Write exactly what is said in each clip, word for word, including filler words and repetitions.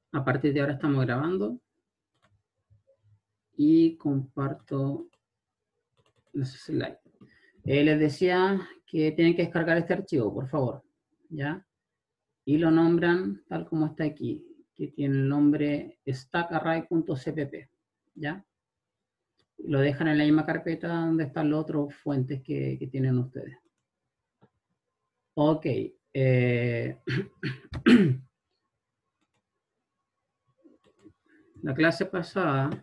A partir de ahora estamos grabando. Y comparto los slides. Eh, les decía que tienen que descargar este archivo, por favor. ¿Ya? Y lo nombran tal como está aquí, que tiene el nombre stackarray.cpp. ¿Ya? Lo dejan en la misma carpeta donde están las otras fuentes que, que tienen ustedes. Ok. Eh, la clase pasada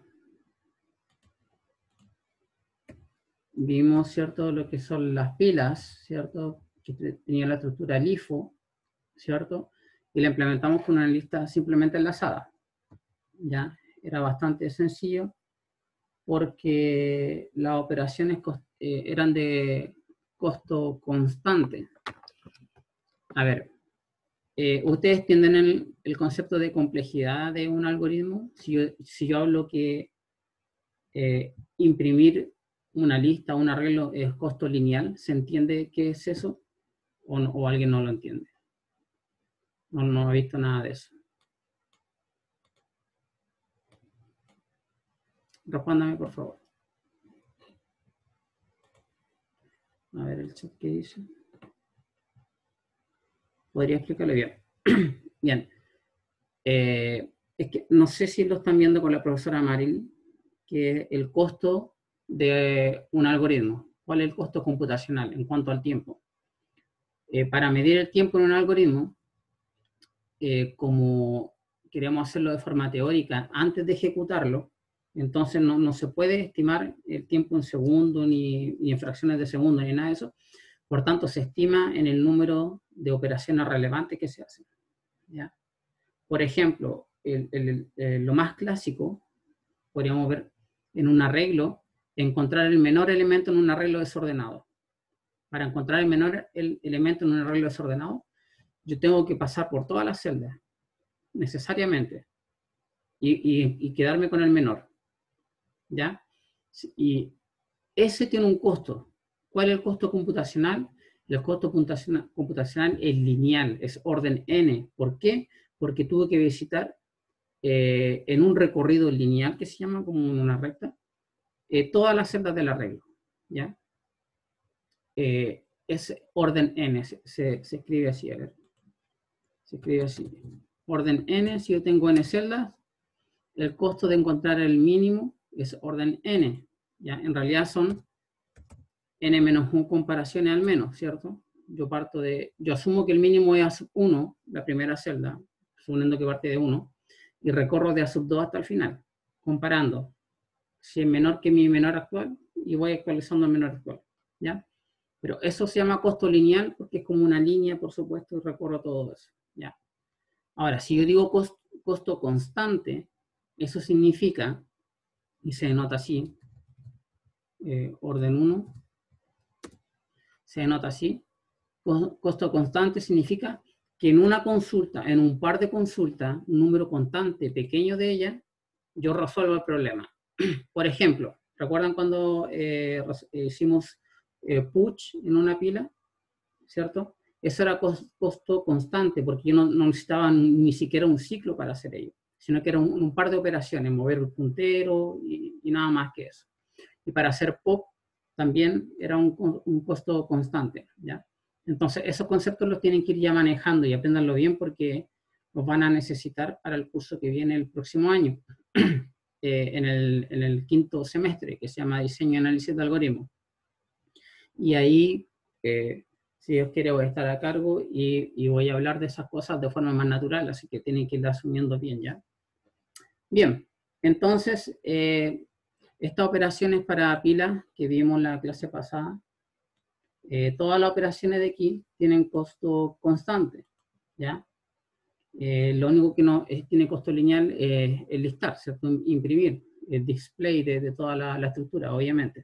vimos, ¿cierto?, lo que son las pilas, ¿cierto?, que tenía la estructura LIFO, ¿cierto? Y la implementamos con una lista simplemente enlazada. ¿Ya? Era bastante sencillo porque las operaciones eh, eran de costo constante. A ver, eh, ¿ustedes entienden el, el concepto de complejidad de un algoritmo? Si yo, si yo hablo que eh, imprimir una lista, un arreglo es costo lineal, ¿se entiende qué es eso? ¿O, no, o alguien no lo entiende? No, no he visto nada de eso. Respóndame, por favor. A ver el chat que dice. Podría explicarlo bien. Bien. Eh, es que no sé si lo están viendo con la profesora Maril, que es el costo de un algoritmo. ¿Cuál es el costo computacional en cuanto al tiempo? Eh, para medir el tiempo en un algoritmo, eh, como queremos hacerlo de forma teórica antes de ejecutarlo, entonces no, no se puede estimar el tiempo en segundos, ni, ni en fracciones de segundo, ni nada de eso. Por tanto, se estima en el número de operaciones relevantes que se hacen. ¿Ya? Por ejemplo, el, el, el, lo más clásico, podríamos ver en un arreglo, encontrar el menor elemento en un arreglo desordenado. Para encontrar el menor el elemento en un arreglo desordenado, yo tengo que pasar por todas las celdas, necesariamente, y, y, y quedarme con el menor. ¿Ya? Y ese tiene un costo. ¿Cuál es el costo computacional? El costo computacional es lineal, es orden n. ¿Por qué? Porque tuve que visitar eh, en un recorrido lineal, que se llama como una recta, eh, todas las celdas del arreglo. ¿Ya? Eh, es orden n, se, se, se escribe así, a ver. Se escribe así. Orden n, si yo tengo n celdas, el costo de encontrar el mínimo es orden n. ¿Ya? En realidad son n menos uno comparaciones al menos, ¿cierto? Yo parto de, yo asumo que el mínimo es A sub uno, la primera celda, suponiendo que parte de uno, y recorro de A sub dos hasta el final, comparando si es menor que mi menor actual, y voy actualizando el menor actual, ¿ya? Pero eso se llama costo lineal, porque es como una línea, por supuesto, y recorro todo eso, ¿ya? Ahora, si yo digo costo, costo constante, eso significa, y se denota así, eh, orden uno, se denota así, costo constante significa que en una consulta, en un par de consultas, un número constante pequeño de ellas, yo resuelvo el problema. Por ejemplo, ¿recuerdan cuando eh, hicimos eh, push en una pila? ¿Cierto? Eso era costo constante, porque yo no, no necesitaba ni siquiera un ciclo para hacer ello, sino que era un, un par de operaciones, mover el puntero y, y nada más que eso. Y para hacer pop también era un, un costo constante, ¿ya? Entonces, esos conceptos los tienen que ir ya manejando y apréndanlo bien porque los van a necesitar para el curso que viene el próximo año, eh, en, el, en el quinto semestre, que se llama Diseño y Análisis de Algoritmos. Y ahí, eh, si Dios quiere, voy a estar a cargo y, y voy a hablar de esas cosas de forma más natural, así que tienen que ir asumiendo bien, ¿ya? Bien, entonces, eh, estas operaciones para pilas que vimos en la clase pasada, eh, todas las operaciones de aquí tienen costo constante, ¿ya? Eh, lo único que no es, tiene costo lineal es el listar, ¿cierto? Imprimir, el display de, de toda la, la estructura, obviamente.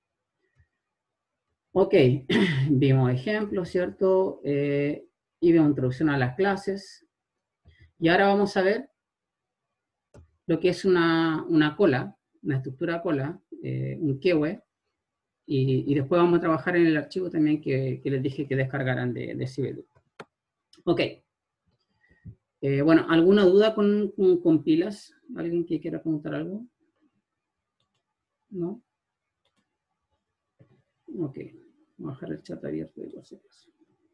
Ok, vimos ejemplos, ¿cierto? Eh, y vimos introducción a las clases. Y ahora vamos a ver lo que es una, una cola, una estructura cola, eh, un keyword. Y, y después vamos a trabajar en el archivo también que, que les dije que descargaran de, de Cibedu. Ok. Eh, bueno, ¿alguna duda con, con, con pilas? ¿Alguien que quiera preguntar algo? ¿No? Ok, voy a dejar el chat abierto de por si acaso.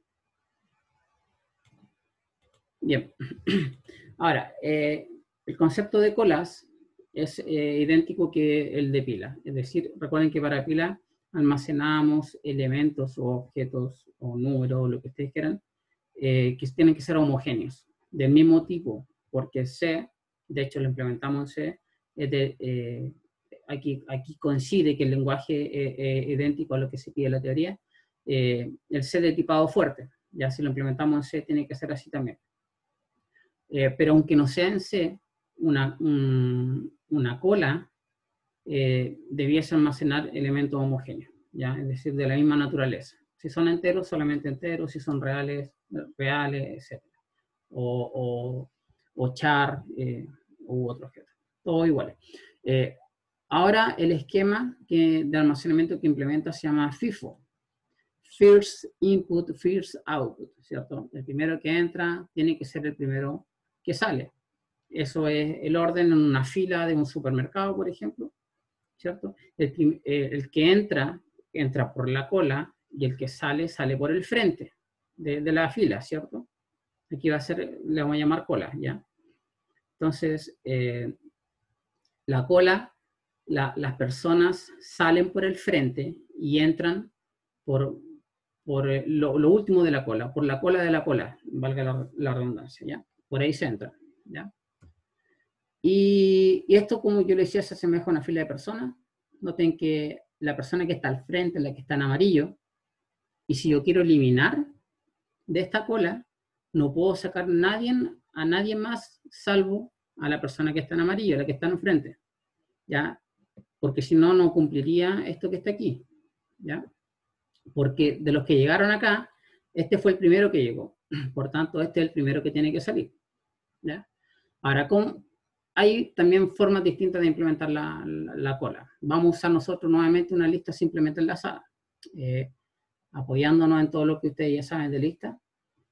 Bien, ahora, eh, el concepto de colas es eh, idéntico que el de pila. Es decir, recuerden que para pila almacenamos elementos o objetos o números o lo que ustedes quieran, eh, que tienen que ser homogéneos, del mismo tipo, porque C, de hecho lo implementamos en C, es de, eh, aquí, aquí coincide que el lenguaje es eh, eh, idéntico a lo que se pide en la teoría, eh, el C de tipado fuerte, ya si lo implementamos en C tiene que ser así también. Eh, pero aunque no sea en C, una, un, una cola eh, debiese almacenar elementos homogéneos, ¿ya? Es decir, de la misma naturaleza. Si son enteros, solamente enteros, si son reales, reales, etcétera. O, o, o char eh, u otro objeto. Todo igual. Eh, ahora el esquema que, de almacenamiento que implementa se llama FIFO. First input, first output, ¿cierto? El primero que entra tiene que ser el primero que sale. Eso es el orden en una fila de un supermercado, por ejemplo, ¿cierto? El, el que entra, entra por la cola y el que sale, sale por el frente de, de la fila, ¿cierto? Aquí va a ser, le vamos a llamar cola, ¿ya? Entonces, eh, la cola, la, las personas salen por el frente y entran por, por lo, lo último de la cola, por la cola de la cola, valga la, la redundancia, ¿ya? Por ahí se entra, ¿ya? Y, y esto, como yo le decía, se asemeja a una fila de personas. Noten que la persona que está al frente, la que está en amarillo, y si yo quiero eliminar de esta cola, no puedo sacar nadie, a nadie más salvo a la persona que está en amarillo, la que está en frente, ¿ya? Porque si no, no cumpliría esto que está aquí, ¿ya? Porque de los que llegaron acá, este fue el primero que llegó. Por tanto, este es el primero que tiene que salir, ¿ya? Ahora, ¿cómo? Hay también formas distintas de implementar la, la, la cola. Vamos a usar nosotros nuevamente una lista simplemente enlazada, eh, apoyándonos en todo lo que ustedes ya saben de lista.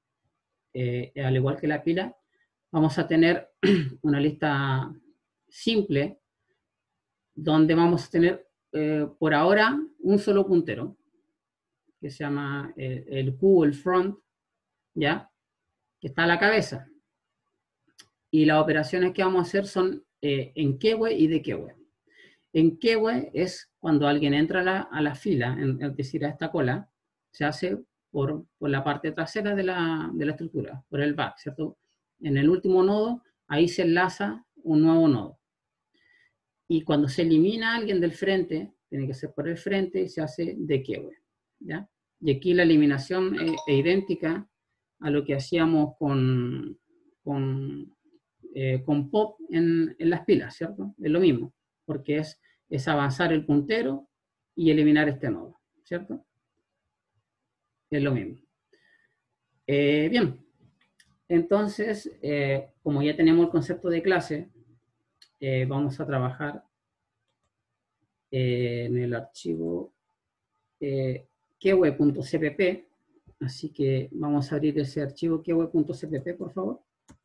Eh, al igual que la pila, vamos a tener una lista simple donde vamos a tener eh, por ahora un solo puntero que se llama el, el Q, el front, ¿ya? Que está a la cabeza. Y las operaciones que vamos a hacer son eh, en keyword y de keyword. En keyword es cuando alguien entra a la, a la fila, en, es decir, a esta cola, se hace por, por la parte trasera de la, de la estructura, por el back, ¿cierto? En el último nodo, ahí se enlaza un nuevo nodo. Y cuando se elimina a alguien del frente, tiene que ser por el frente y se hace de keyword, ¿ya? Y aquí la eliminación es, es idéntica a lo que hacíamos con, con, eh, con pop en, en las pilas, ¿cierto? Es lo mismo, porque es, es avanzar el puntero y eliminar este nodo, ¿cierto? Es lo mismo. Eh, bien, entonces, eh, como ya tenemos el concepto de clase, eh, vamos a trabajar eh, en el archivo eh, keyword.cpp, así que vamos a abrir ese archivo keyword.cpp, por favor.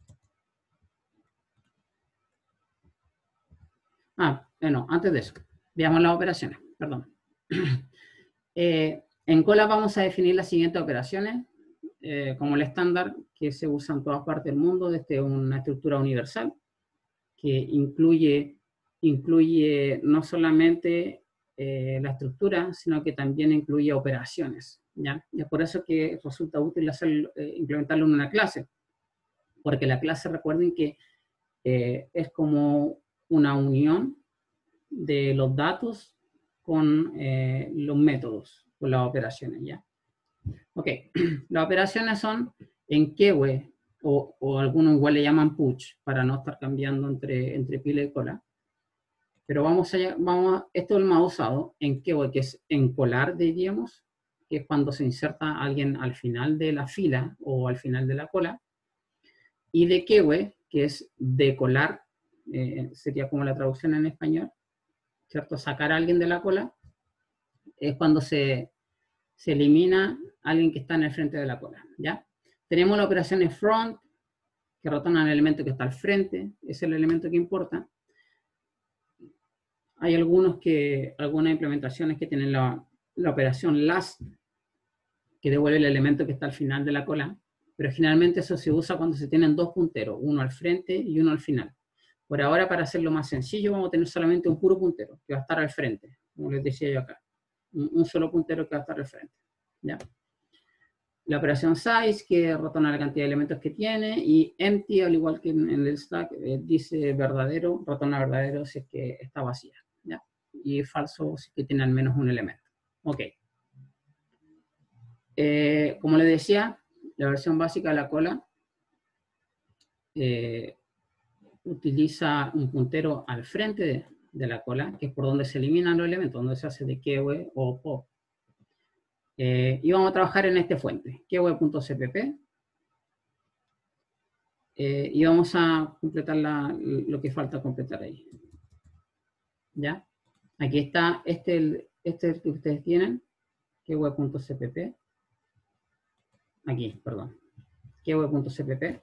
Ah, bueno, antes de eso, veamos las operaciones, perdón. eh, en cola vamos a definir las siguientes operaciones, eh, como el estándar que se usa en todas partes del mundo, desde una estructura universal, que incluye, incluye no solamente eh, la estructura, sino que también incluye operaciones, ¿ya? Y es por eso que resulta útil hacer, eh, implementarlo en una clase, porque la clase, recuerden que eh, es como una unión de los datos con eh, los métodos, con las operaciones, ¿ya? Ok, las operaciones son en keyword, o, o algunos igual le llaman push, para no estar cambiando entre, entre pila y cola. Pero vamos a, vamos a, esto es el más usado en keyword, que es encolar, diríamos, que es cuando se inserta alguien al final de la fila o al final de la cola. Y de keyword, que es decolar, eh, sería como la traducción en español, ¿cierto? Sacar a alguien de la cola, es cuando se, se elimina a alguien que está en el frente de la cola, ¿ya? Tenemos las operaciones front, que retornan el elemento que está al frente, es el elemento que importa. Hay algunos que, algunas implementaciones que tienen la, la operación last, que devuelve el elemento que está al final de la cola, pero generalmente eso se usa cuando se tienen dos punteros, uno al frente y uno al final. Por ahora, para hacerlo más sencillo, vamos a tener solamente un puro puntero, que va a estar al frente, como les decía yo acá. Un, un solo puntero que va a estar al frente. ¿Ya? La operación size, que retorna la cantidad de elementos que tiene, y empty, al igual que en el stack, eh, dice verdadero, retorna verdadero si es que está vacía. ¿Ya? Y falso si es que tiene al menos un elemento. Ok. Eh, como les decía, la versión básica de la cola eh, utiliza un puntero al frente de, de la cola, que es por donde se eliminan los elementos, donde se hace de keyword o pop. Eh, y vamos a trabajar en este fuente, keyword.cpp, eh, y vamos a completar la, lo que falta completar ahí. ¿Ya? Aquí está, este, este es el que ustedes tienen, keyword.cpp. Aquí, perdón, keyword.cpp.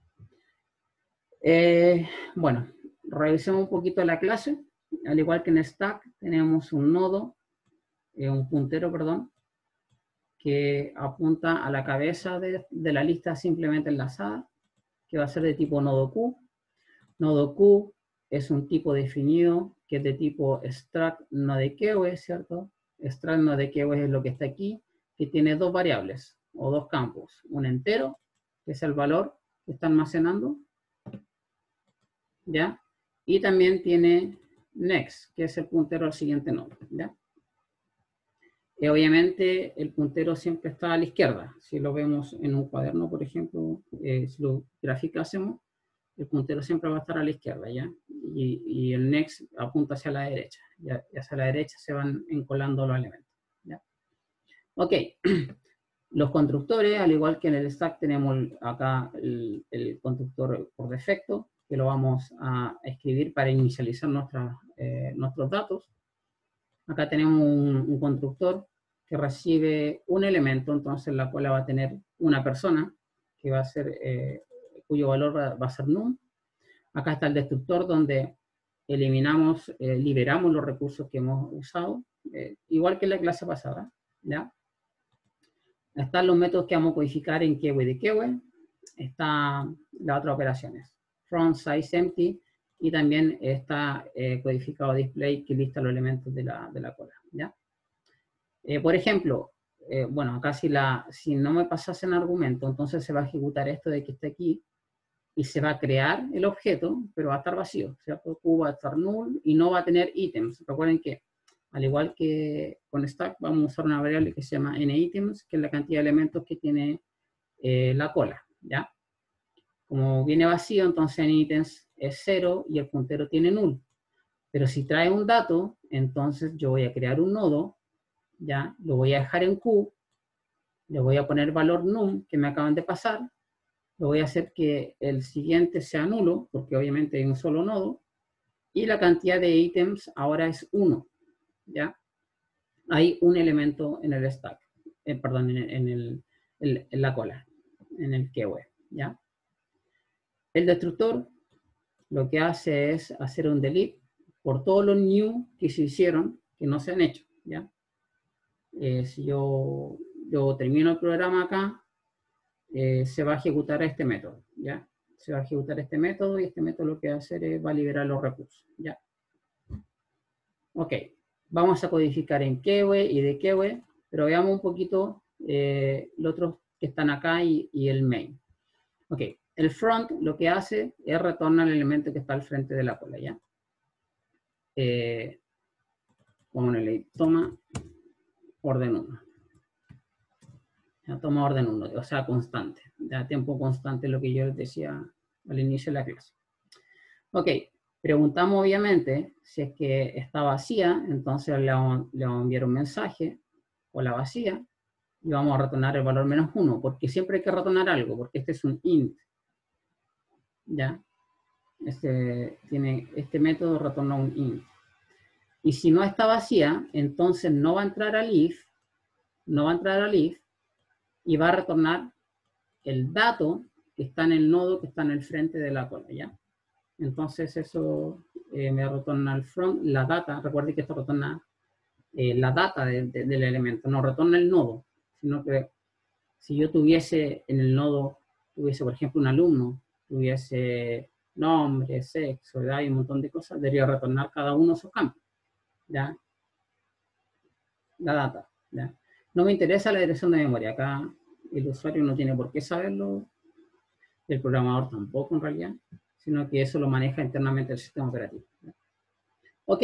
Eh, bueno, revisemos un poquito la clase. Al igual que en Stack, tenemos un nodo, eh, un puntero, perdón, que apunta a la cabeza de, de la lista simplemente enlazada, que va a ser de tipo nodo Q. Nodo Q es un tipo definido que es de tipo struct no de keyword, ¿cierto? Struct no de keyword es lo que está aquí, que tiene dos variables o dos campos. Un entero, que es el valor que está almacenando, ¿ya? Y también tiene next, que es el puntero al siguiente nodo, ¿ya? Y obviamente el puntero siempre está a la izquierda. Si lo vemos en un cuaderno, por ejemplo, eh, si lo graficásemos, el puntero siempre va a estar a la izquierda, ¿ya? Y, y el next apunta hacia la derecha, ¿ya? Y hacia la derecha se van encolando los elementos, ¿ya? Ok. Los constructores, al igual que en el stack, tenemos acá el, el constructor por defecto, que lo vamos a escribir para inicializar nuestra, eh, nuestros datos. Acá tenemos un, un constructor que recibe un elemento, entonces la cola va a tener una persona, que va a ser, eh, cuyo valor va, va a ser num. Acá está el destructor, donde eliminamos, eh, liberamos los recursos que hemos usado, eh, igual que en la clase pasada, ¿ya? Están los métodos que vamos a codificar en keyword de keyword. Están las otras operaciones. From, size, empty. Y también está eh, codificado display que lista los elementos de la, de la cola. ¿Ya? Eh, por ejemplo, eh, bueno, acá si, la, si no me pasasen argumento, entonces se va a ejecutar esto de que está aquí y se va a crear el objeto, pero va a estar vacío. ¿Cierto? Q va a estar null y no va a tener ítems. Recuerden que al igual que con stack, vamos a usar una variable que se llama nItems, que es la cantidad de elementos que tiene eh, la cola, ¿ya? Como viene vacío, entonces nItems es cero y el puntero tiene null. Pero si trae un dato, entonces yo voy a crear un nodo, ¿ya? Lo voy a dejar en Q, le voy a poner valor num, que me acaban de pasar, lo voy a hacer que el siguiente sea nulo, porque obviamente hay un solo nodo, y la cantidad de ítems ahora es uno. ¿Ya? Hay un elemento en el stack, eh, perdón, en, en, el, en, en la cola, en el keyword, ¿ya? El destructor lo que hace es hacer un delete por todos los new que se hicieron, que no se han hecho, ¿ya? Eh, si yo, yo termino el programa acá, eh, se va a ejecutar este método, ¿ya? Se va a ejecutar este método y este método lo que va a hacer es va a liberar los recursos, ¿ya? Ok. Vamos a codificar en keyword y de keyword, pero veamos un poquito eh, los otros que están acá y, y el main. Ok, el front lo que hace es retornar el elemento que está al frente de la cola, ¿ya? Eh, Ponle toma orden uno. Ya, toma orden uno, o sea, constante. Ya, tiempo constante, lo que yo les decía al inicio de la clase. Ok. Preguntamos obviamente si es que está vacía, entonces le vamos, le vamos a enviar un mensaje o la vacía y vamos a retornar el valor menos uno, porque siempre hay que retornar algo, porque este es un int. ¿Ya? Este, tiene, este método retorna un int. Y si no está vacía, entonces no va a entrar al if, no va a entrar al if y va a retornar el dato que está en el nodo que está en el frente de la cola, ¿ya? Entonces eso eh, me retorna el front, la data, recuerde que esto retorna eh, la data de, de, del elemento, no retorna el nodo, sino que si yo tuviese en el nodo, tuviese por ejemplo un alumno, tuviese nombre, sexo, edad y un montón de cosas, debería retornar cada uno de esos campos, ¿ya? La data, ¿ya? No me interesa la dirección de memoria, acá el usuario no tiene por qué saberlo, el programador tampoco en realidad, sino que eso lo maneja internamente el sistema operativo, ¿ya? Ok.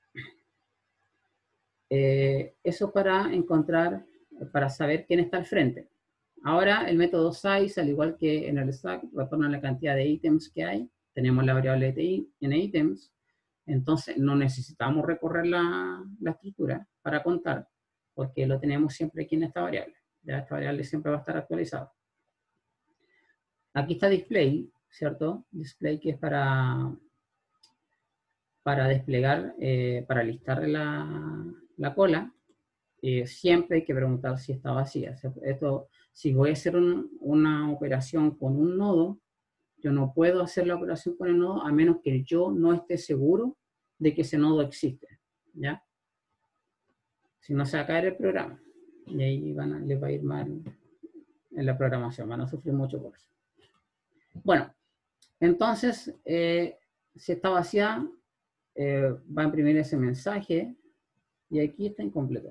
Eh, eso para encontrar, para saber quién está al frente. Ahora el método size, al igual que en el stack, retorna la cantidad de ítems que hay. Tenemos la variable en ítems, entonces no necesitamos recorrer la, la estructura para contar, porque lo tenemos siempre aquí en esta variable. Ya esta variable siempre va a estar actualizada. Aquí está display, ¿cierto? Display que es para, para desplegar, eh, para listar la, la cola. Eh, siempre hay que preguntar si está vacía. Esto, si voy a hacer un, una operación con un nodo, yo no puedo hacer la operación con el nodo a menos que yo no esté seguro de que ese nodo existe, ¿ya? Si no, se va a caer el programa y ahí van a, les va a ir mal en la programación, van a sufrir mucho por eso. Bueno, entonces, eh, si está vacía, eh, va a imprimir ese mensaje y aquí está incompleto.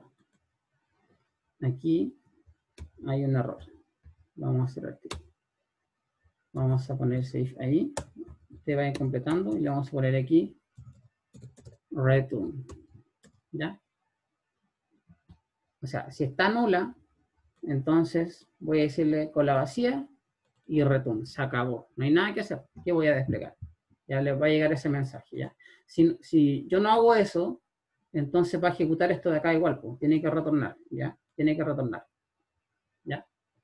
Aquí hay un error. Vamos a hacer aquí. Vamos a poner save ahí. Te va a ir completando y le vamos a poner aquí return. ¿Ya? O sea, si está nula, entonces voy a decirle cola vacía y return. Se acabó. No hay nada que hacer. ¿Qué voy a desplegar? Ya les va a llegar ese mensaje. ¿Ya? Si, si yo no hago eso, entonces va a ejecutar esto de acá igual. Pues, tiene que retornar. ¿Ya? Tiene que retornar. ¿Ya?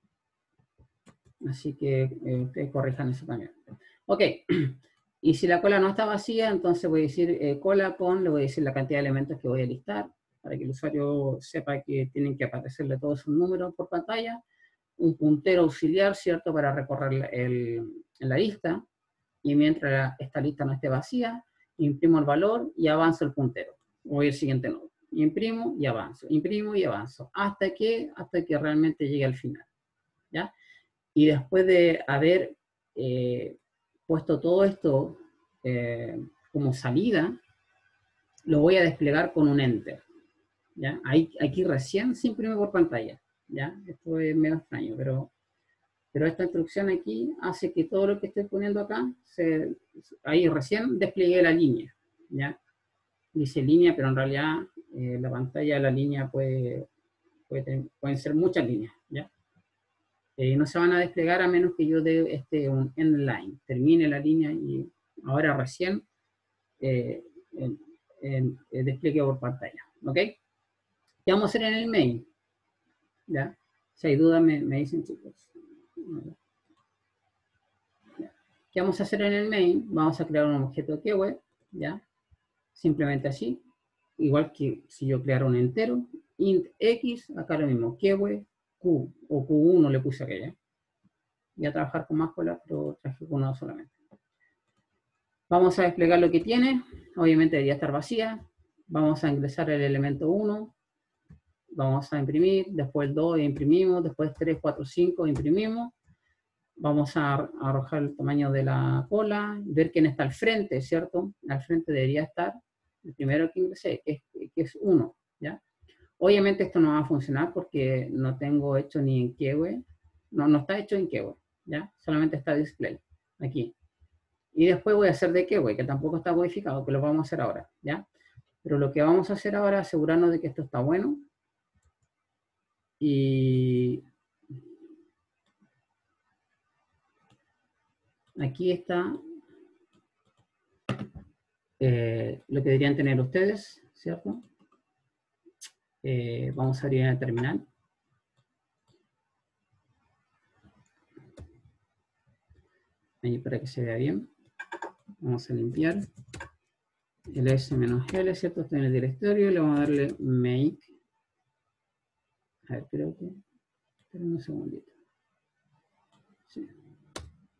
Así que eh, ustedes corrijan eso también. Ok. Y si la cola no está vacía, entonces voy a decir eh, cola con, le voy a decir la cantidad de elementos que voy a listar, para que el usuario sepa que tienen que aparecerle todos sus números por pantalla, un puntero auxiliar, ¿cierto?, para recorrer el, la lista, y mientras esta lista no esté vacía, imprimo el valor y avanzo el puntero. Voy al siguiente nodo. Imprimo y avanzo, imprimo y avanzo, hasta que, hasta que realmente llegue al final, ¿ya? Y después de haber eh, puesto todo esto eh, como salida, lo voy a desplegar con un enter. ¿Ya? Ahí, aquí recién se imprime por pantalla. ¿Ya? Esto es medio extraño, pero, pero esta instrucción aquí hace que todo lo que estoy poniendo acá, se, ahí recién despliegué la línea. ¿Ya? Dice línea, pero en realidad eh, la pantalla de la línea puede, puede tener, pueden ser muchas líneas. ¿Ya? Eh, no se van a desplegar a menos que yo dé este, un endline, termine la línea y ahora recién eh, en, en, en despliegue por pantalla. ¿Ok? ¿Qué vamos a hacer en el main? ¿Ya? Si hay dudas me, me dicen, chicos. ¿Ya? ¿Qué vamos a hacer en el main? Vamos a crear un objeto keyword, ¿ya? Simplemente así. Igual que si yo creara un entero, int x, acá lo mismo, keyword q, o q uno le puse aquella. Voy a trabajar con más colas, pero traje con uno solamente. Vamos a desplegar lo que tiene. Obviamente debería estar vacía. Vamos a ingresar el elemento uno. Vamos a imprimir. Después el dos imprimimos. Después tres, cuatro, cinco imprimimos. Vamos a arrojar el tamaño de la cola. Ver quién está al frente, ¿cierto? Al frente debería estar el primero que ingresé, que es, que es uno. ¿Ya? Obviamente esto no va a funcionar porque no tengo hecho ni en keyword. No, no está hecho en keyword. ¿Ya? Solamente está display. Aquí. Y después voy a hacer de keyword, que tampoco está codificado, que lo vamos a hacer ahora, ¿ya? Pero lo que vamos a hacer ahora es asegurarnos de que esto está bueno. Y aquí está eh, lo que deberían tener ustedes, ¿cierto? Eh, vamos a abrir en el terminal. Ahí para que se vea bien. Vamos a limpiar. El S-L, ¿cierto? Está en el directorio. Le vamos a darle make. A ver, creo que... Esperen un segundito. Sí.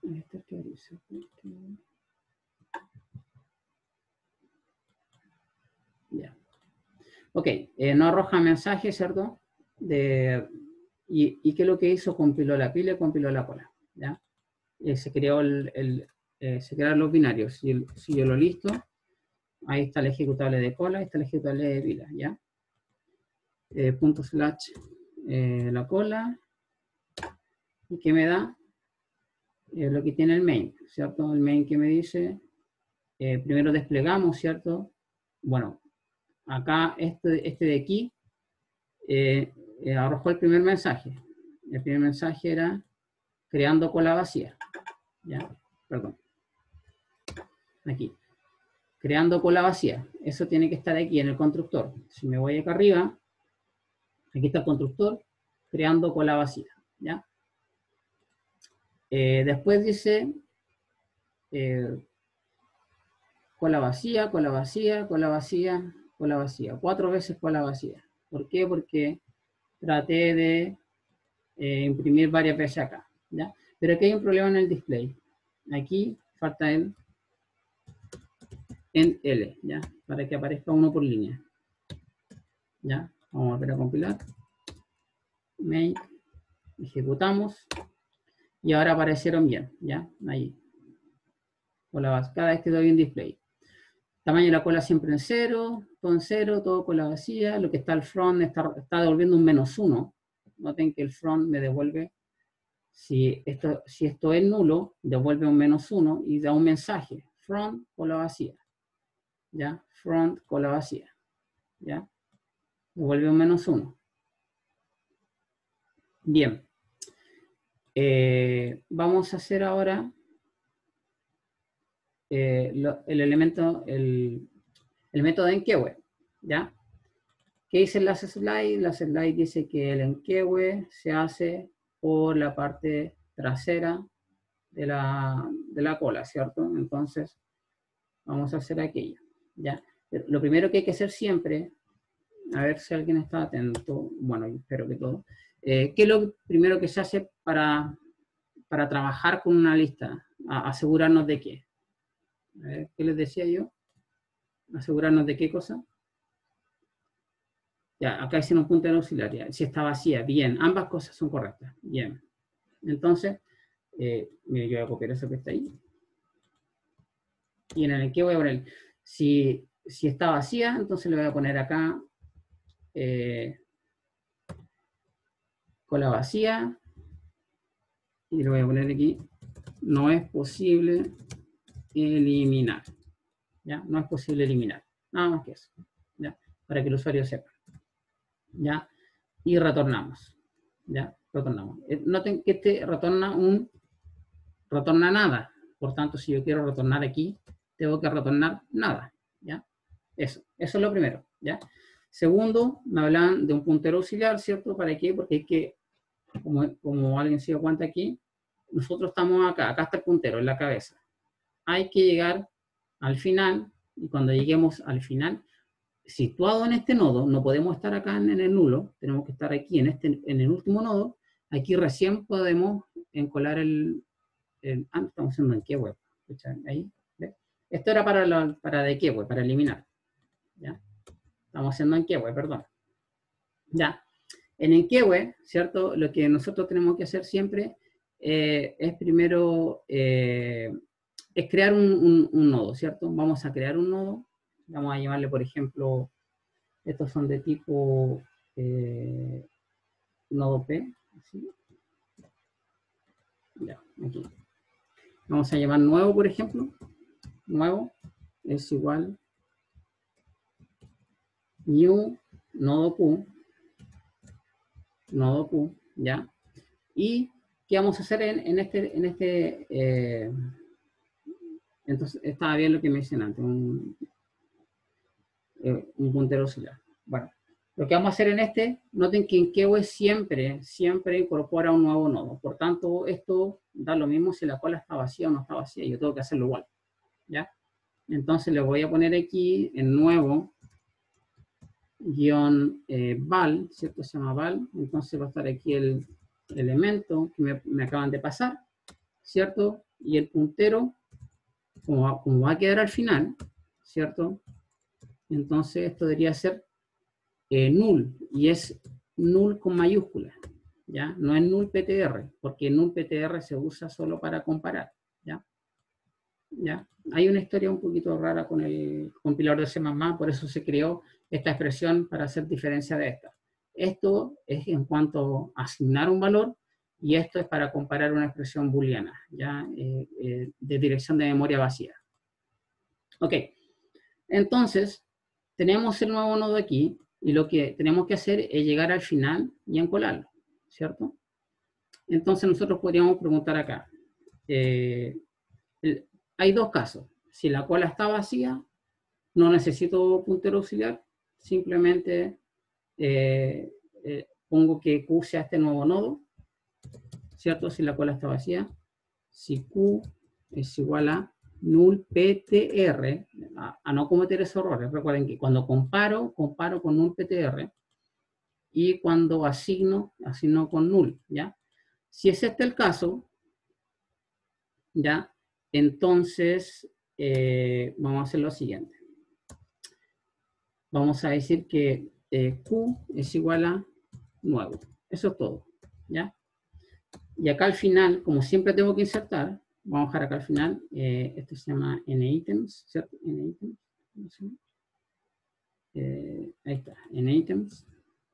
Este que dice, ya. Ok, eh, no arroja mensaje, ¿cierto? De, y, y qué es lo que hizo, compiló la pila y compiló la cola, ¿ya? Eh, se creó el, el eh, se crearon los binarios. Si, el, si yo lo listo, ahí está el ejecutable de cola, ahí está el ejecutable de pila, ¿ya? Eh, punto slash eh, la cola, y que me da eh, lo que tiene el main, ¿cierto? El main que me dice, eh, primero desplegamos, ¿cierto? Bueno, acá este, este de aquí eh, eh, arrojó el primer mensaje. El primer mensaje era creando cola vacía, ¿ya? Perdón. Aquí. Creando cola vacía. Eso tiene que estar aquí en el constructor. Si me voy acá arriba, aquí está el constructor, creando cola vacía, ¿ya? Eh, después dice eh, cola vacía, cola vacía, cola vacía, cola vacía. Cuatro veces cola vacía. ¿Por qué? Porque traté de eh, imprimir varias veces acá, ¿ya? Pero aquí hay un problema en el display. Aquí falta el en L, ¿ya? Para que aparezca uno por línea. ¿Ya? Vamos a volver a compilar. Make. Ejecutamos. Y ahora aparecieron bien, ¿ya? Ahí. Cola, cada vez que doy un display. Tamaño de la cola siempre en cero, todo en cero, todo cola vacía. Lo que está al front está, está devolviendo un menos uno. Noten que el front me devuelve, si esto, si esto es nulo, devuelve un menos uno y da un mensaje. Front, cola vacía. ¿Ya? Front, cola vacía. ¿Ya? Devuelve un menos uno. Bien. Eh, vamos a hacer ahora eh, lo, el elemento, el, el método enqueue, ¿ya? ¿Qué dicen las slides? Las slides dice que el enqueue se hace por la parte trasera de la, de la cola, ¿cierto? Entonces, vamos a hacer aquello, ¿ya? Pero lo primero que hay que hacer siempre, a ver si alguien está atento, bueno, espero que todo, eh, ¿qué es lo primero que se hace para, para trabajar con una lista? A, asegurarnos de qué. A ver, ¿qué les decía yo? Asegurarnos de qué cosa. Ya, acá hicieron un puntero auxiliar. Ya. Si está vacía, bien. Ambas cosas son correctas. Bien. Entonces, eh, mire, yo voy a copiar eso que está ahí. Y en el que voy a poner, si, si está vacía, entonces le voy a poner acá eh, cola vacía. Y le voy a poner aquí, no es posible eliminar. ¿Ya? No es posible eliminar. Nada más que eso. ¿Ya? Para que el usuario sepa. ¿Ya? Y retornamos. ¿Ya? Retornamos. Noten que este retorna un retorna nada. Por tanto, si yo quiero retornar aquí, tengo que retornar nada. ¿Ya? Eso. Eso es lo primero. ¿Ya? Segundo, me hablan de un puntero auxiliar, ¿cierto? ¿Para qué? Porque hay que, como, como alguien se dio cuenta aquí, nosotros estamos acá. Acá está el puntero, en la cabeza. Hay que llegar al final, y cuando lleguemos al final, situado en este nodo, no podemos estar acá en el nulo, tenemos que estar aquí en, este, en el último nodo, aquí recién podemos encolar el, el ah, estamos haciendo en qué web, ahí, ¿ve? Esto era para, la, para de qué web, para eliminar, ¿ya? Estamos haciendo en qué web, perdón. Ya, en en qué web, ¿cierto? Lo que nosotros tenemos que hacer siempre eh, es primero, eh, es crear un, un, un nodo, ¿cierto? Vamos a crear un nodo, vamos a llamarle, por ejemplo, estos son de tipo eh, nodo P. ¿Sí? Ya, aquí. Vamos a llamar nuevo, por ejemplo. Nuevo es igual new nodo Q. Nodo Q, ¿ya? Y ¿qué vamos a hacer en, en este? En este eh, entonces, estaba bien lo que mencioné antes, un, eh, un puntero auxiliar. Bueno, lo que vamos a hacer en este, noten que en enqueue siempre, siempre incorpora un nuevo nodo. Por tanto, esto da lo mismo si la cola está vacía o no está vacía. Yo tengo que hacerlo igual. ¿Ya? Entonces le voy a poner aquí en nuevo guión eh, val, ¿cierto? Se llama val. Entonces va a estar aquí el elemento que me, me acaban de pasar, ¿cierto? Y el puntero, como va, como va a quedar al final, ¿cierto? Entonces esto debería ser eh, null, y es null con mayúsculas, ¿ya? No es null P T R, porque null P T R se usa solo para comparar, ¿ya? ¿Ya? Hay una historia un poquito rara con el compilador de C más más, por eso se creó esta expresión para hacer diferencia de esta. Esto es en cuanto a asignar un valor, y esto es para comparar una expresión booleana, ¿ya? Eh, eh, de dirección de memoria vacía. Ok, entonces tenemos el nuevo nodo aquí, y lo que tenemos que hacer es llegar al final y encolarlo, ¿cierto? Entonces nosotros podríamos preguntar acá, eh, el, hay dos casos. Si la cola está vacía, no necesito puntero auxiliar, simplemente eh, eh, pongo que Q sea este nuevo nodo, ¿cierto? Si la cola está vacía, si Q es igual a null P T R, a, a no cometer esos errores. Recuerden que cuando comparo, comparo con null P T R, y cuando asigno, asigno con null, ¿ya? Si es este el caso, ¿ya? Entonces, eh, vamos a hacer lo siguiente. Vamos a decir que eh, Q es igual a nuevo. Eso es todo, ¿ya? Y acá al final, como siempre tengo que insertar, vamos a dejar acá al final, eh, esto se llama nItems, ¿cierto? nItems, no sé. eh, ahí está, nItems.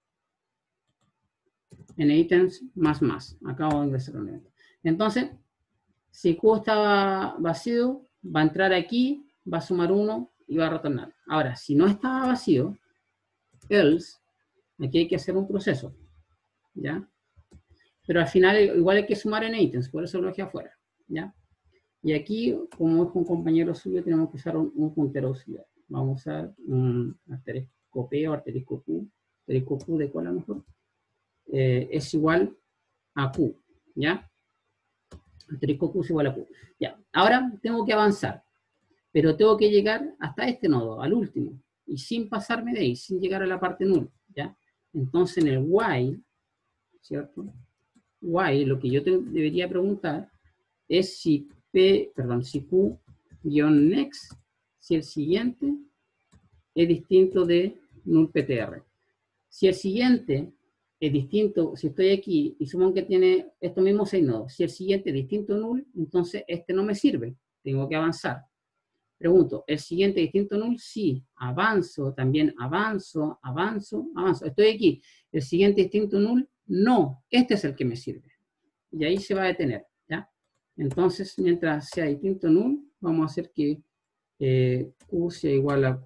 nItems más más. Acabo de ingresar un evento. Entonces, si Q estaba vacío, va a entrar aquí, va a sumar uno y va a retornar. Ahora, si no estaba vacío, else, aquí hay que hacer un proceso, ¿ya? Pero al final igual hay que sumar en ítems, por eso lo dejé afuera, ¿ya? Y aquí, como es un compañero suyo, tenemos que usar un, un puntero auxiliar. Vamos a usar un asterisco P o asterisco Q, asterisco Q de cola mejor, eh, es igual a Q, ¿ya? Asterisco Q es igual a Q. Ya, ahora tengo que avanzar, pero tengo que llegar hasta este nodo, al último, y sin pasarme de ahí, sin llegar a la parte null, ¿ya? Entonces en el while, ¿cierto? While, lo que yo te debería preguntar es si P, perdón, si Q-next, si el siguiente es distinto de null P T R. Si el siguiente es distinto, si estoy aquí y supongo que tiene estos mismos seis nodos, si el siguiente es distinto a null, entonces este no me sirve, tengo que avanzar. Pregunto, ¿el siguiente distinto a null? Sí, avanzo, también avanzo, avanzo, avanzo. Estoy aquí. ¿El siguiente distinto a null? No, este es el que me sirve. Y ahí se va a detener, ¿ya? Entonces, mientras sea distinto a null, vamos a hacer que eh, Q sea igual a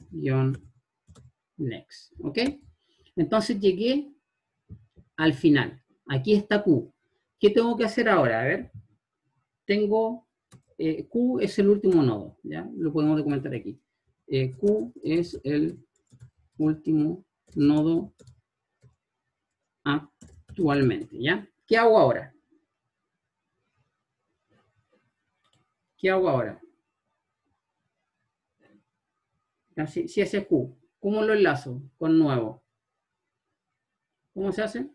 Q-next, ¿ok? Entonces llegué al final. Aquí está Q. ¿Qué tengo que hacer ahora? A ver, tengo... Eh, Q es el último nodo, ¿ya? Lo podemos documentar aquí. Eh, Q es el último nodo actualmente, ¿ya? ¿Qué hago ahora? ¿Qué hago ahora? Si, si ese es Q, ¿cómo lo enlazo con nuevo? ¿Cómo se hace?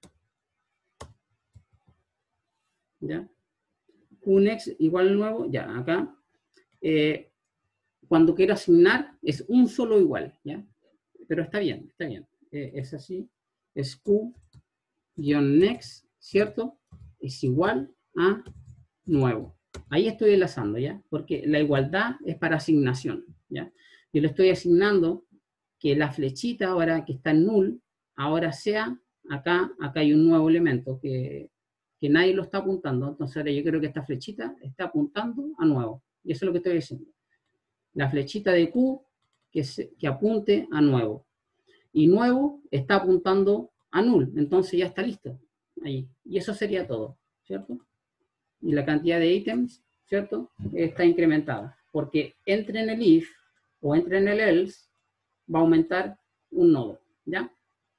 ¿Ya? QNext igual al nuevo, ya, acá. Eh, cuando quiero asignar, es un solo igual, ¿ya? Pero está bien, está bien. Eh, es así. Es Q-next, ¿cierto? Es igual a nuevo. Ahí estoy enlazando, ¿ya? Porque la igualdad es para asignación, ¿ya? Yo le estoy asignando que la flechita ahora que está en null, ahora sea acá, acá hay un nuevo elemento que, que nadie lo está apuntando. Entonces ahora yo creo que esta flechita está apuntando a nuevo. Y eso es lo que estoy diciendo. La flechita de Q que, se, que apunte a nuevo. Y nuevo está apuntando a null. Entonces ya está listo. Ahí. Y eso sería todo, ¿cierto? Y la cantidad de ítems, ¿cierto? Está incrementada. Porque entre en el if o entre en el else, va a aumentar un nodo, ¿ya?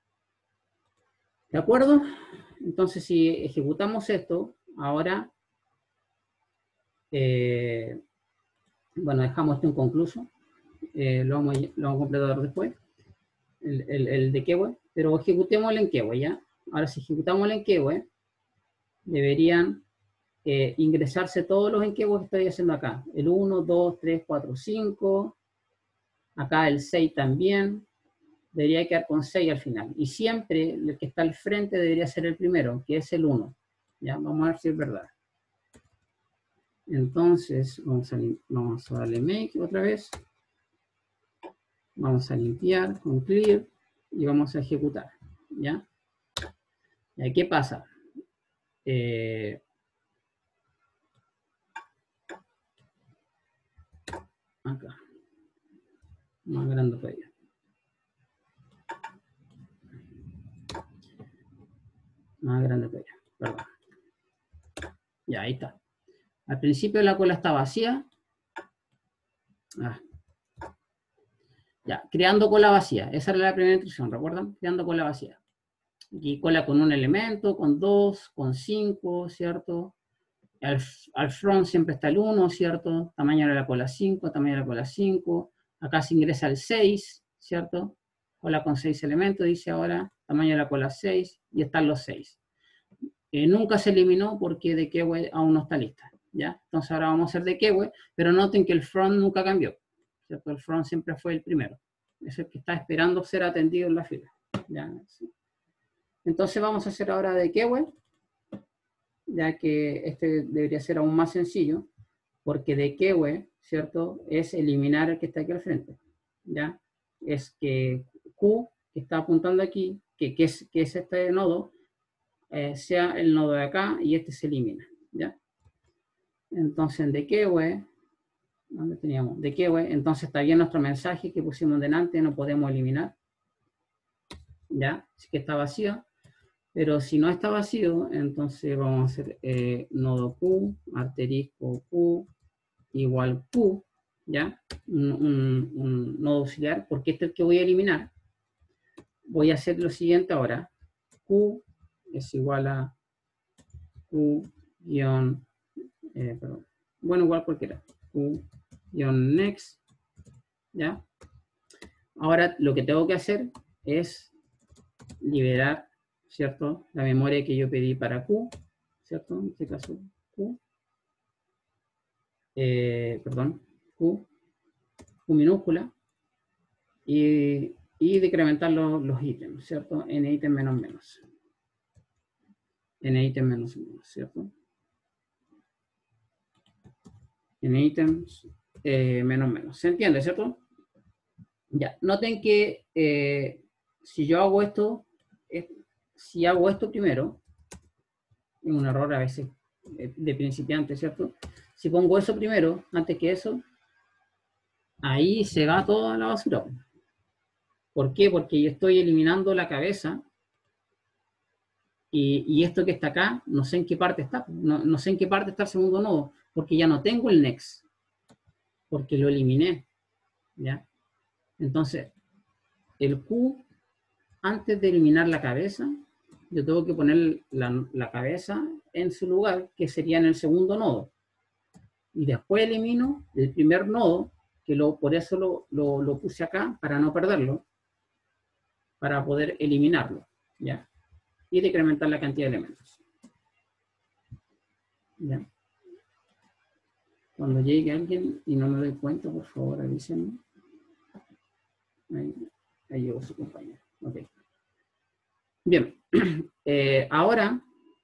¿De acuerdo? Entonces, si ejecutamos esto, ahora, eh, bueno, dejamos esto inconcluso, eh, lo, vamos a, lo vamos a completar después, el, el, el de Keyword, pero ejecutemos el en Keyword, ¿ya? Ahora, si ejecutamos el en Keyword, deberían eh, ingresarse todos los enqueos que estoy haciendo acá. El uno, dos, tres, cuatro, cinco. Acá el seis también. Debería quedar con seis al final. Y siempre el que está al frente debería ser el primero, que es el uno. Ya, vamos a ver si es verdad. Entonces, vamos a, vamos a darle make otra vez. Vamos a limpiar con clear y vamos a ejecutar. ¿Ya? ¿Y qué pasa? Eh, acá. Más grande todavía. Más grande todavía. Perdón. Ya, ahí está. Al principio la cola está vacía. Ah. Ya, creando cola vacía. Esa era la primera instrucción, ¿recuerdan? Creando cola vacía. Aquí cola con un elemento, con dos, con cinco, ¿cierto? Al, al front siempre está el uno, ¿cierto? Tamaño de la cola cinco, tamaño de la cola cinco. Acá se ingresa el seis, ¿cierto? Cola con seis elementos, dice ahora. Tamaño de la cola seis y están los seis. Eh, nunca se eliminó porque de Keyway aún no está lista, ¿ya? Entonces ahora vamos a hacer de Keyway, pero noten que el front nunca cambió, ¿cierto? El front siempre fue el primero. Es el que está esperando ser atendido en la fila, ¿ya? Entonces vamos a hacer ahora de Keyway, ya que este debería ser aún más sencillo, porque de Keyway, ¿cierto? Es eliminar el que está aquí al frente, ¿ya? Es que Q, que está apuntando aquí, que, que, es, que es este nodo, eh, sea el nodo de acá y este se elimina, ¿ya? Entonces en de Keyway, ¿dónde teníamos? De Keyway, entonces está bien nuestro mensaje que pusimos delante, no podemos eliminar, ¿ya? Así que está vacío. Pero si no está vacío, entonces vamos a hacer eh, nodo Q, asterisco Q, igual Q, ¿ya? Un, un, un nodo auxiliar, porque este es el que voy a eliminar. Voy a hacer lo siguiente ahora. Q es igual a Q guión, eh, perdón, bueno, igual cualquiera. Q guión next, ¿ya? Ahora lo que tengo que hacer es liberar, ¿cierto? La memoria que yo pedí para Q, ¿cierto? En este caso, Q. Eh, perdón, Q, Q minúscula. Y, y decrementar los, los ítems, ¿cierto? En ítem menos menos. En ítem menos menos, ¿cierto? En ítems eh, menos menos. ¿Se entiende, cierto? Ya, noten que eh, si yo hago esto, eh, si hago esto primero, es un error a veces eh, de principiante, ¿cierto? Si pongo eso primero, antes que eso, ahí se va toda la basura. ¿Por qué? Porque yo estoy eliminando la cabeza y, y esto que está acá, no sé en qué parte está, no, no sé en qué parte está el segundo nodo, porque ya no tengo el next, porque lo eliminé, ¿ya? Entonces, el Q, antes de eliminar la cabeza, yo tengo que poner la, la cabeza en su lugar, que sería en el segundo nodo. Y después elimino el primer nodo, que lo, por eso lo, lo, lo puse acá, para no perderlo, para poder eliminarlo, ¿ya? Y decrementar la cantidad de elementos. ¿Ya? Cuando llegue alguien y no me doy cuenta, por favor, avísenme. Ahí, ahí llegó su compañero. Ok. Bien. Eh, ahora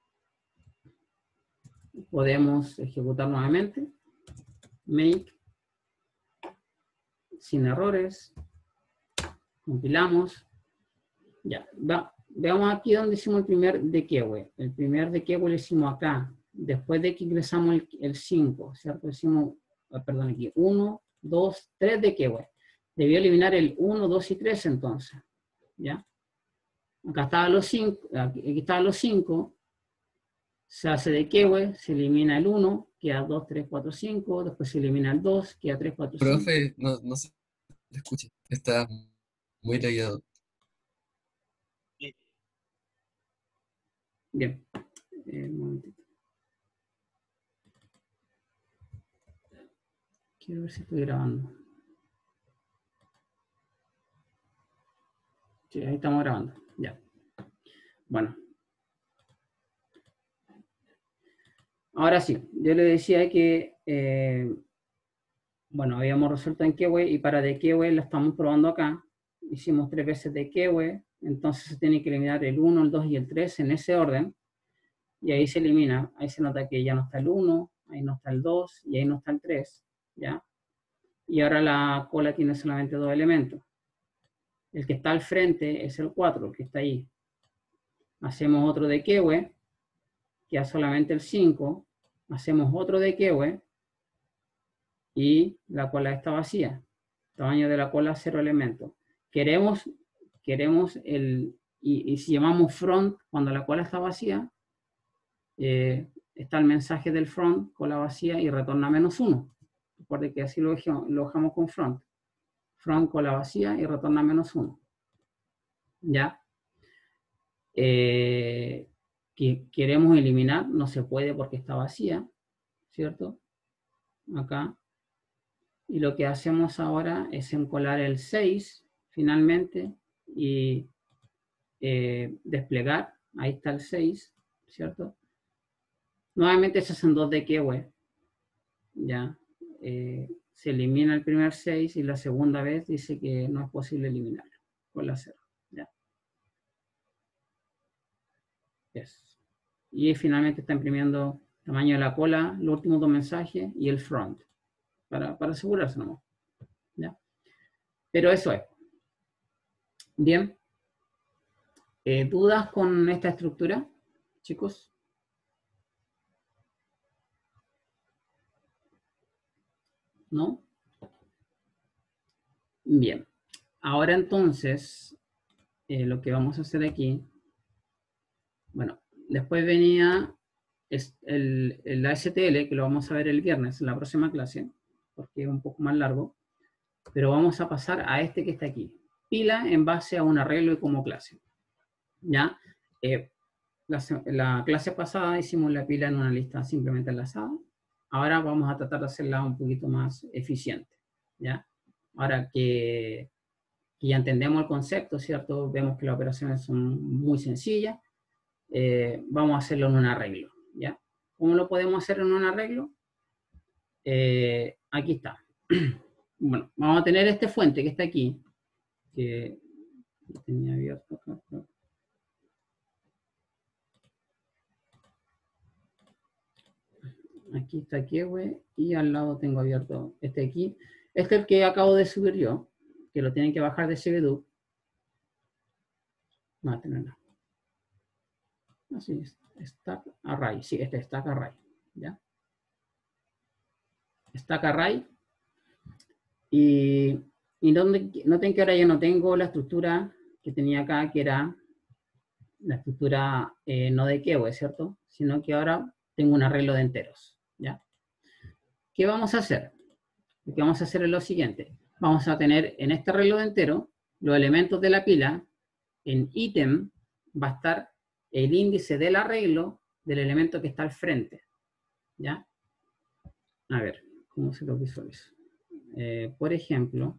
podemos ejecutar nuevamente. Make. Sin errores. Compilamos. Ya. Va. Veamos aquí donde hicimos el primer de Keyway. El primer de Keyway lo hicimos acá. Después de que ingresamos el, el cinco, ¿cierto? Hicimos, perdón, aquí, uno, dos, tres de Keyway. Debió eliminar el uno, dos y tres entonces. ¿Ya? Acá estaban los cinco, aquí estaban los cinco, se hace de Keyway, se elimina el uno, queda dos, tres, cuatro, cinco, después se elimina el dos, queda tres, cuatro, cinco. Profe, no, no se escucha, está muy lagueado. Bien, eh, un momentito. Quiero ver si estoy grabando. Sí, ahí estamos grabando, ya. Bueno. Ahora sí, yo le decía que, eh, bueno, habíamos resuelto en Keyway y para de Keyway lo estamos probando acá. Hicimos tres veces de Keyway, entonces se tiene que eliminar el uno, el dos y el tres en ese orden. Y ahí se elimina, ahí se nota que ya no está el uno, ahí no está el dos y ahí no está el tres, ¿ya? Y ahora la cola tiene solamente dos elementos. El que está al frente es el cuatro, el que está ahí. Hacemos otro de Keyway, queda solamente el cinco, hacemos otro de Keyway y la cola está vacía. Tamaño de la cola, cero elementos. Queremos, queremos el, y, y si llamamos front cuando la cola está vacía, eh, está el mensaje del front, cola vacía y retorna menos uno. Recuerde que así lo dejamos, lo dejamos con front. Front, cola vacía y retorna menos uno. ¿Ya? Eh, que queremos eliminar, no se puede porque está vacía, ¿cierto? Acá. Y lo que hacemos ahora es encolar el seis, finalmente, y eh, desplegar. Ahí está el seis, ¿cierto? Nuevamente se hacen dos de Keyway. Ya. Eh, se elimina el primer seis y la segunda vez dice que no es posible eliminarlo con la cero. ¿Ya? Yes. Y finalmente está imprimiendo tamaño de la cola, los últimos dos mensajes y el front. Para, para asegurarse nomás. ¿Ya? Pero eso es. Bien. Eh, ¿Dudas con esta estructura, chicos? ¿No? Bien. Ahora entonces, eh, lo que vamos a hacer aquí, bueno, después venía el, el A S T L, que lo vamos a ver el viernes en la próxima clase, porque es un poco más largo, pero vamos a pasar a este que está aquí. Pila en base a un arreglo y como clase. ¿Ya? Eh, la, la clase pasada hicimos la pila en una lista simplemente enlazada. Ahora vamos a tratar de hacerla un poquito más eficiente. ¿Ya? Ahora que, que ya entendemos el concepto, ¿cierto? Vemos que las operaciones son muy sencillas. Eh, vamos a hacerlo en un arreglo. ¿Ya? ¿Cómo lo podemos hacer en un arreglo? Eh, aquí está. Bueno, vamos a tener este fuente que está aquí, que tenía abierto acá. Aquí está Keyway y al lado tengo abierto este aquí. Este es el que acabo de subir yo, que lo tienen que bajar de Cbdub. Va a tenerlo. Así es. Stack Array. Sí, este es Stack Array. ¿Ya? Stack Array. Y, y donde, noten que ahora ya no tengo la estructura que tenía acá, que era la estructura eh, no de Keyway, ¿cierto? Sino que ahora tengo un arreglo de enteros. ¿Ya? ¿Qué vamos a hacer? Lo que vamos a hacer es lo siguiente. Vamos a tener en este arreglo de entero los elementos de la pila. En ítem va a estar el índice del arreglo del elemento que está al frente. ¿Ya? A ver, ¿cómo se lo visualizo? Eh, por ejemplo,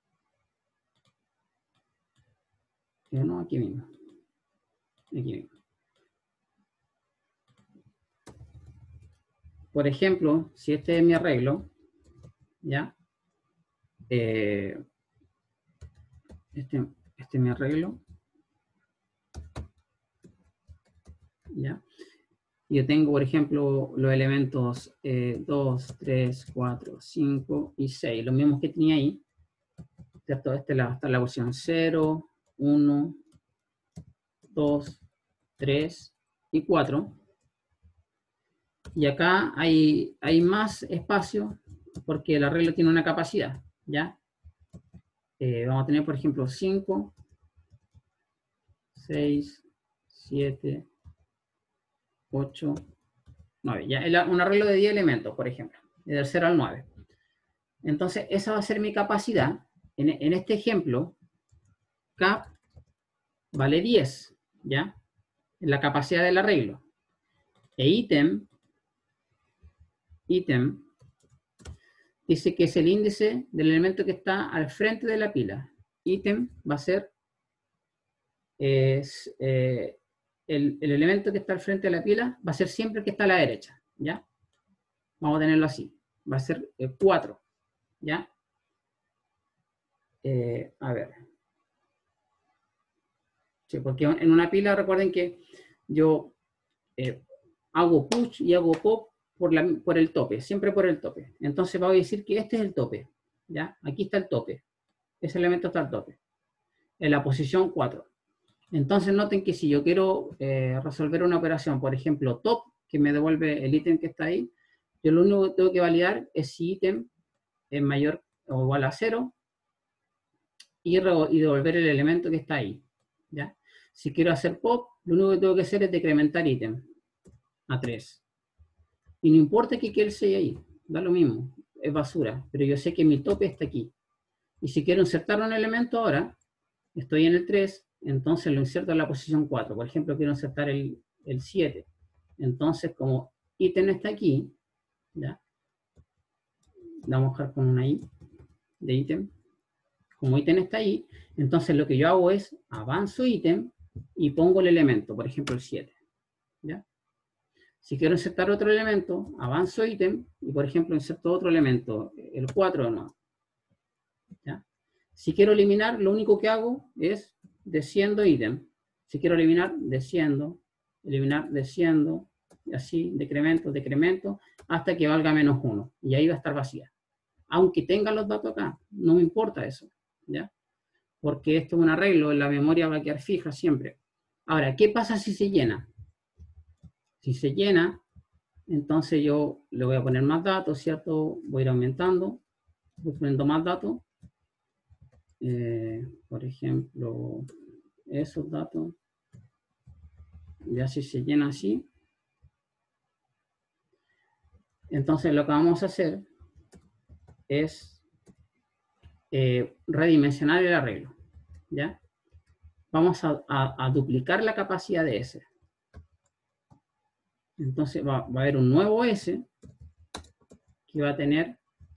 no, aquí mismo. Aquí mismo. Por ejemplo, si este es mi arreglo, ¿ya? Eh, este, este es mi arreglo, ¿ya? Yo tengo, por ejemplo, los elementos eh, dos, tres, cuatro, cinco y seis, los mismos que tenía ahí, ¿cierto? Esta es la, esta es la versión cero, uno, dos, tres y cuatro. Y acá hay, hay más espacio porque el arreglo tiene una capacidad, ¿ya? Eh, vamos a tener, por ejemplo, cinco, seis, siete, ocho, nueve. Ya, un arreglo de diez elementos, por ejemplo, del cero al nueve. Entonces, esa va a ser mi capacidad. En, en este ejemplo, cap vale diez, ¿ya? En la capacidad del arreglo. E ítem, ítem, dice que es el índice del elemento que está al frente de la pila. Ítem va a ser es, eh, el, el elemento que está al frente de la pila, va a ser siempre el que está a la derecha. ¿ya? Vamos a tenerlo así. Va a ser eh, cuatro, ¿ya? Eh, a ver. Sí, porque en una pila, recuerden que yo eh, hago push y hago pop por, la, por el tope, siempre por el tope. Entonces voy a decir que este es el tope, ¿ya? Aquí está el tope. Ese elemento está al tope, en la posición cuatro. Entonces noten que si yo quiero eh, resolver una operación, por ejemplo, top, que me devuelve el ítem que está ahí, yo lo único que tengo que validar es si ítem es mayor o igual a cero y, y devolver el elemento que está ahí, ¿ya? Si quiero hacer pop, lo único que tengo que hacer es decrementar ítem a tres. Y no importa que quede el seis ahí, da lo mismo, es basura, pero yo sé que mi tope está aquí. Y si quiero insertar un elemento ahora, estoy en el tres, entonces lo inserto en la posición cuatro. Por ejemplo, quiero insertar el, el siete. Entonces, como ítem está aquí, ¿ya? Vamos a dejar con una I de ítem. Como ítem está ahí, entonces lo que yo hago es avanzo ítem y pongo el elemento, por ejemplo el siete, ¿ya? Si quiero insertar otro elemento, avanzo ítem y por ejemplo inserto otro elemento, el cuatro de nuevo, ¿ya? Si quiero eliminar, lo único que hago es desciendo ítem. Si quiero eliminar, desciendo, eliminar, desciendo, y así, decremento, decremento, hasta que valga menos uno. Y ahí va a estar vacía. Aunque tenga los datos acá, no me importa eso, ¿ya? Porque esto es un arreglo, la memoria va a quedar fija siempre. Ahora, ¿qué pasa si se llena? Si se llena, entonces yo le voy a poner más datos, ¿cierto? Voy a ir aumentando, voy poniendo más datos. Eh, por ejemplo, esos datos. Ya si se llena así. Entonces lo que vamos a hacer es eh, redimensionar el arreglo, ¿ya? Vamos a, a, a duplicar la capacidad de S. Entonces va, va a haber un nuevo S que va a tener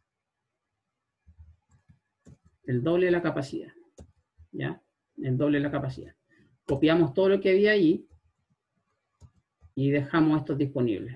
el doble de la capacidad, ¿ya? El doble de la capacidad. Copiamos todo lo que había ahí y dejamos estos disponibles.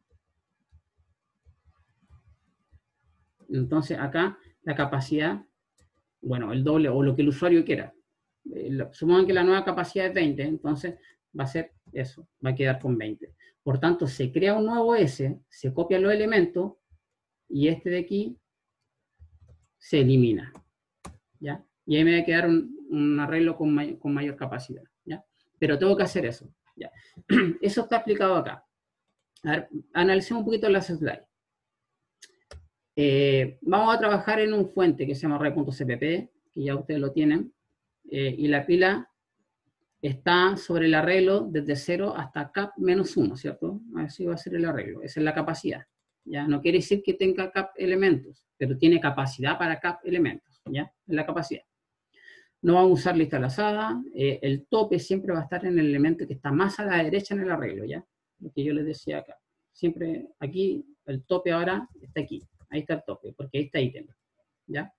Entonces acá la capacidad, bueno, el doble o lo que el usuario quiera. Eh, supongan que la nueva capacidad es veinte, entonces va a ser eso, va a quedar con veinte. Por tanto, se crea un nuevo S, se copian los elementos y este de aquí se elimina, ¿ya? Y ahí me va a quedar un, un arreglo con, may, con mayor capacidad, ¿ya? Pero tengo que hacer eso, ¿ya? Eso está explicado acá. A ver, analicemos un poquito las slides. Eh, vamos a trabajar en un fuente que se llama array.cpp, que ya ustedes lo tienen, eh, y la pila está sobre el arreglo desde cero hasta cap menos uno, ¿cierto? Así va a ser el arreglo, esa es la capacidad. ¿Ya? No quiere decir que tenga cap elementos, pero tiene capacidad para cap elementos, ¿ya? Es la capacidad. No vamos a usar lista lazada, eh, el tope siempre va a estar en el elemento que está más a la derecha en el arreglo, ¿ya? Lo que yo les decía acá. Siempre aquí, el tope ahora está aquí, ahí está el tope, porque ahí está ítem, ¿ya?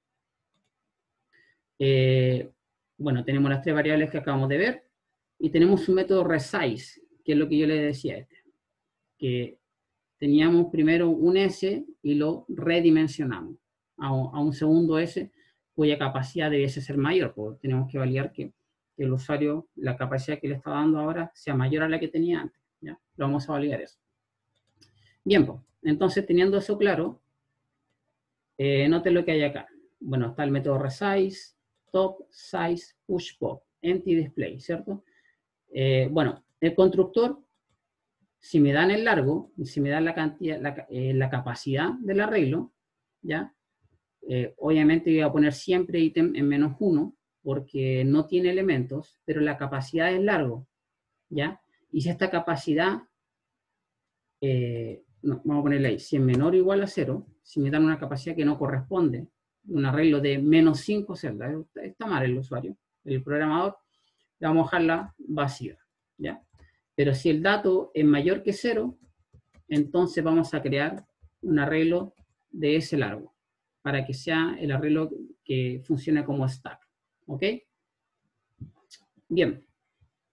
Eh, bueno, tenemos las tres variables que acabamos de ver, y tenemos un método resize, que es lo que yo les decía este, que teníamos primero un S y lo redimensionamos a un, a un segundo S cuya capacidad debiese ser mayor, porque tenemos que validar que, que el usuario, la capacidad que le está dando ahora sea mayor a la que tenía antes, ¿ya? Lo vamos a validar eso. Bien, pues, entonces teniendo eso claro, eh, noten lo que hay acá. Bueno, está el método resize, top, size, push pop, empty display, ¿cierto? Eh, bueno, el constructor, si me dan el largo, si me dan la cantidad, la, eh, la capacidad del arreglo, ¿ya? Eh, obviamente voy a poner siempre ítem en menos uno, porque no tiene elementos, pero la capacidad es largo, ¿ya? Y si esta capacidad, eh, no, vamos a ponerle ahí, si es menor o igual a cero, si me dan una capacidad que no corresponde, un arreglo de menos cinco celdas, está mal el usuario, el programador, le vamos a dejarla vacía, ¿ya? Pero si el dato es mayor que cero, entonces vamos a crear un arreglo de ese largo, para que sea el arreglo que funcione como stack, ¿ok? Bien.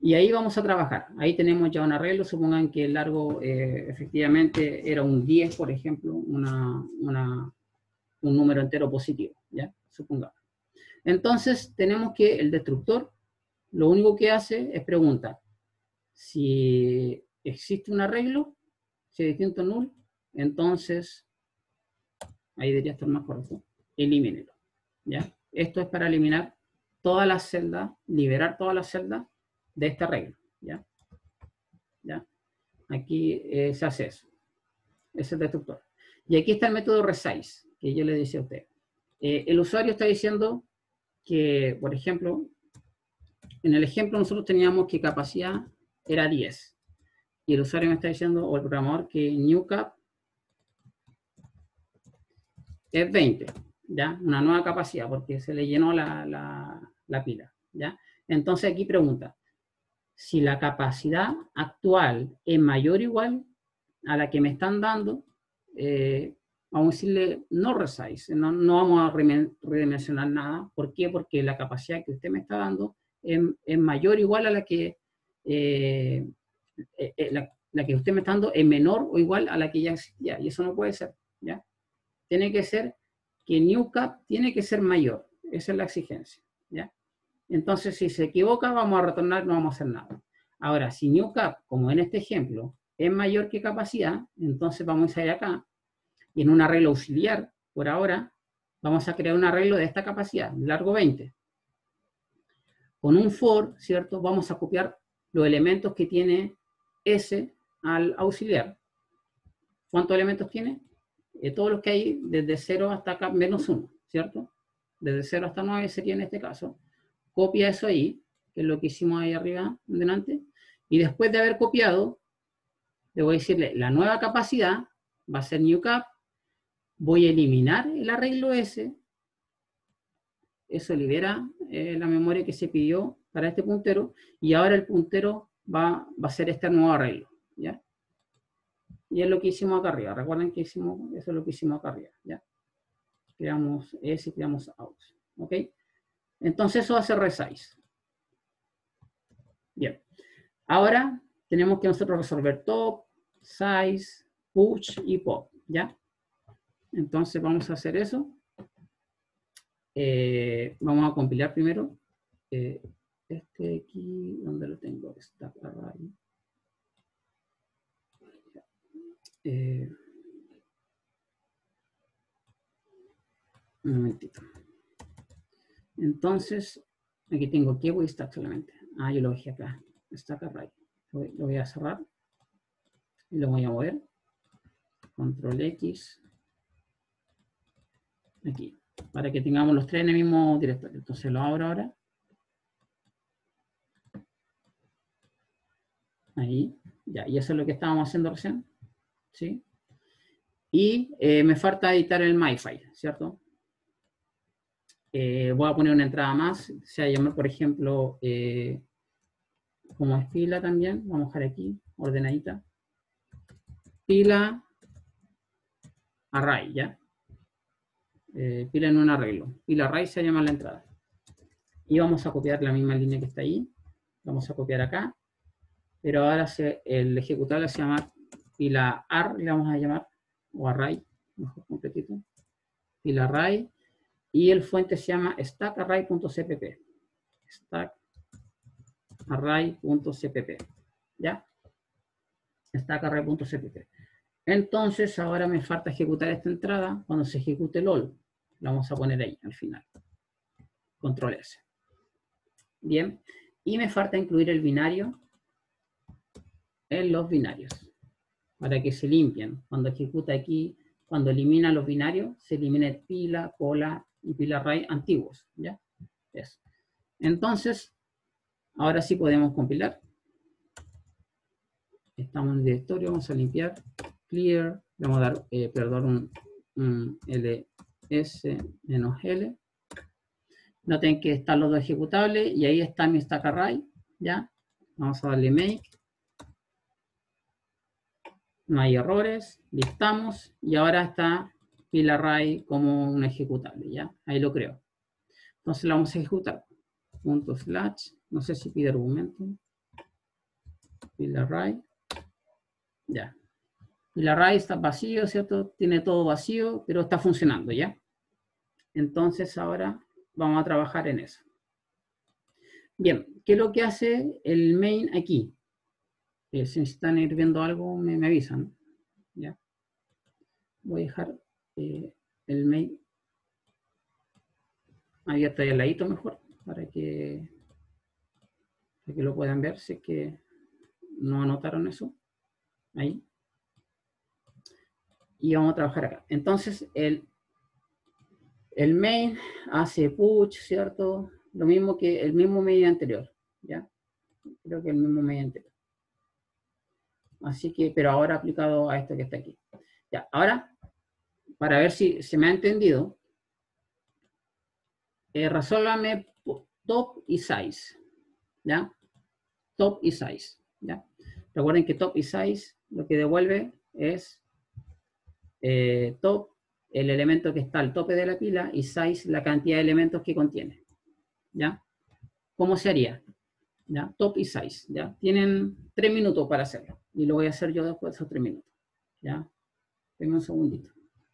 Y ahí vamos a trabajar. Ahí tenemos ya un arreglo. Supongan que el largo eh, efectivamente era un diez, por ejemplo, una, una, un número entero positivo, ¿ya? Supongamos. Entonces, tenemos que el destructor, lo único que hace es preguntar si existe un arreglo, si es distinto null, entonces, ahí debería estar más correcto, elimínelo, ¿ya? Esto es para eliminar todas las celdas, liberar todas las celdas de este arreglo, ¿ya? ¿Ya? Aquí eh, se hace eso. Es el destructor. Y aquí está el método resize, que yo le decía a usted. Eh, el usuario está diciendo que, por ejemplo, en el ejemplo nosotros teníamos que capacidad era diez. Y el usuario me está diciendo, o el programador, que new cap es veinte. ¿Ya? Una nueva capacidad, porque se le llenó la, la, la pila. ¿Ya? Entonces aquí pregunta, si la capacidad actual es mayor o igual a la que me están dando, eh, vamos a decirle no resize, no, no vamos a redimensionar nada. ¿Por qué? Porque la capacidad que usted me está dando es, es mayor o igual a la que eh, eh, la, la que usted me está dando es menor o igual a la que ya existía, y eso no puede ser, ¿ya? Tiene que ser que new cap tiene que ser mayor, esa es la exigencia, ¿ya? Entonces, si se equivoca, vamos a retornar, no vamos a hacer nada. Ahora, si new cap, como en este ejemplo, es mayor que capacidad, entonces vamos a ir acá, y en un arreglo auxiliar, por ahora, vamos a crear un arreglo de esta capacidad, largo veinte. Con un for, ¿cierto? Vamos a copiar los elementos que tiene S al auxiliar. ¿Cuántos elementos tiene? Eh, todos los que hay desde cero hasta acá, menos uno, ¿cierto? Desde cero hasta nueve sería en este caso. Copia eso ahí, que es lo que hicimos ahí arriba, delante, y después de haber copiado, le voy a decirle, la nueva capacidad va a ser new cap, voy a eliminar el arreglo S, eso libera eh, la memoria que se pidió para este puntero, y ahora el puntero va, va a ser este nuevo arreglo, ¿ya? Y es lo que hicimos acá arriba, recuerden que hicimos, eso es lo que hicimos acá arriba, ¿ya? Creamos S y creamos out, ¿ok? Entonces eso hace resize. Bien. Ahora tenemos que nosotros resolver top, size, push y pop, ¿ya? Entonces vamos a hacer eso. Eh, vamos a compilar primero. Eh, este aquí, ¿dónde lo tengo? Está array. Eh, un momentito. Entonces, aquí tengo que voy a stack solamente. Ah, yo lo dejé acá. Stack array. Lo, lo voy a cerrar. Y lo voy a mover. Control X. Aquí. Para que tengamos los tres en el mismo directorio. Entonces lo abro ahora. Ahí. Ya. Y eso es lo que estábamos haciendo recién. ¿Sí? Y eh, me falta editar el myfile, ¿cierto? Eh, voy a poner una entrada más, se va a llamar, por ejemplo, eh, como es pila también, vamos a dejar aquí, ordenadita. Pila array, ¿ya? Eh, pila en un arreglo. Pila array se llama la entrada. Y vamos a copiar la misma línea que está ahí. Vamos a copiar acá. Pero ahora se, el ejecutable se llama pila ar, le vamos a llamar, o array, mejor completito. Pila array. Y el fuente se llama stackarray.cpp. Stackarray.cpp. ¿Ya? Stackarray.cpp. Entonces, ahora me falta ejecutar esta entrada. Cuando se ejecute el all, la vamos a poner ahí, al final. Control S. Bien. Y me falta incluir el binario en los binarios. Para que se limpien. Cuando ejecuta aquí, cuando elimina los binarios, se elimina el pila, cola y pila array antiguos, ¿ya? Eso. Entonces, ahora sí podemos compilar. Estamos en el directorio, vamos a limpiar, clear, le vamos a dar, eh, perdón, un, un ls-l. Noten que están los dos ejecutables y ahí está mi stack array, ¿ya? Vamos a darle make. No hay errores, listamos y ahora está pila array como un ejecutable, ¿ya? Ahí lo creo. Entonces la vamos a ejecutar. Punto slash, no sé si pide argumento. Field array. Ya. Field array está vacío, ¿cierto? Tiene todo vacío, pero está funcionando, ¿ya? Entonces ahora vamos a trabajar en eso. Bien, ¿qué es lo que hace el main aquí? Eh, si están ir viendo algo, me, me avisan. ¿Ya? Voy a dejar eh, el main abierto ahí al ladito mejor, para que, para que lo puedan ver, si es que no anotaron eso. Ahí. Y vamos a trabajar acá. Entonces, el, el main hace push, ¿cierto? Lo mismo que el mismo main anterior, ¿ya? Creo que el mismo main anterior. Así que, pero ahora aplicado a esto que está aquí. Ya, ahora, para ver si se me ha entendido, eh, resuélvame top y size, ¿ya? Top y size, ¿ya? Recuerden que top y size lo que devuelve es eh, top, el elemento que está al tope de la pila, y size, la cantidad de elementos que contiene, ¿ya? ¿Cómo se haría? ¿Ya? Top y size, ¿ya? Tienen tres minutos para hacerlo, y lo voy a hacer yo después de esos tres minutos, ¿ya? Denme un segundito.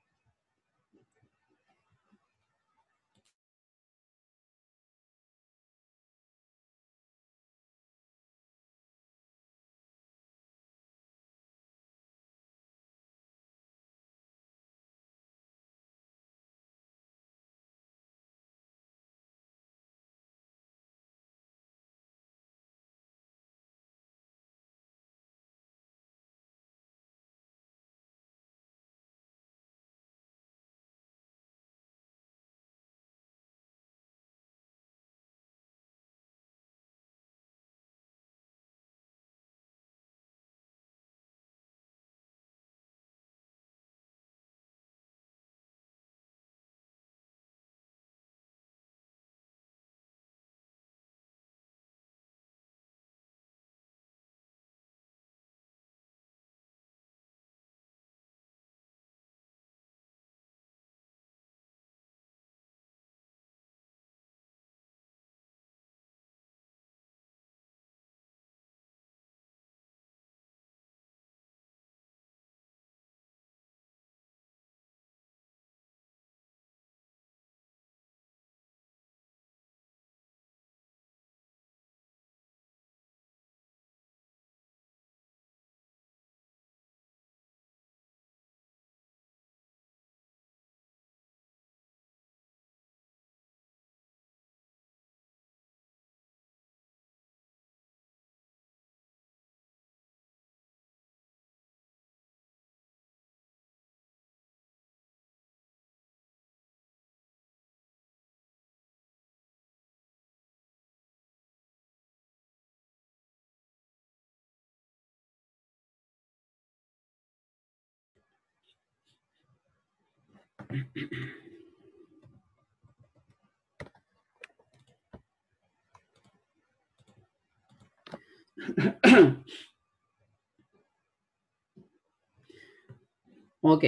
Ok.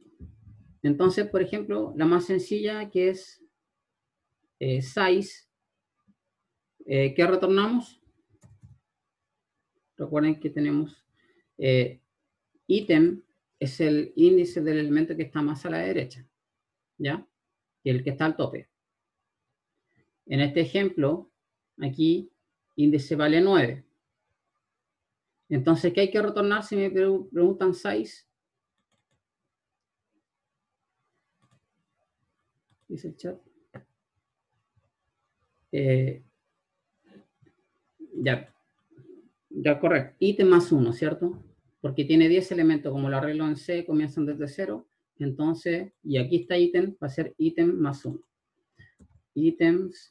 Entonces, por ejemplo, la más sencilla, que es eh, size, eh, ¿qué retornamos? Recuerden que tenemos eh, ítem, es el índice del elemento que está más a la derecha, ¿ya? Y el que está al tope. En este ejemplo, aquí, índice vale nueve. Entonces, ¿qué hay que retornar si me preguntan size? Dice el chat. Eh, ya, ya correcto. Ítem más uno, ¿cierto? Porque tiene diez elementos, como lo arreglo en C, comienzan desde cero. Entonces, y aquí está ítem, va a ser ítem más uno. Ítems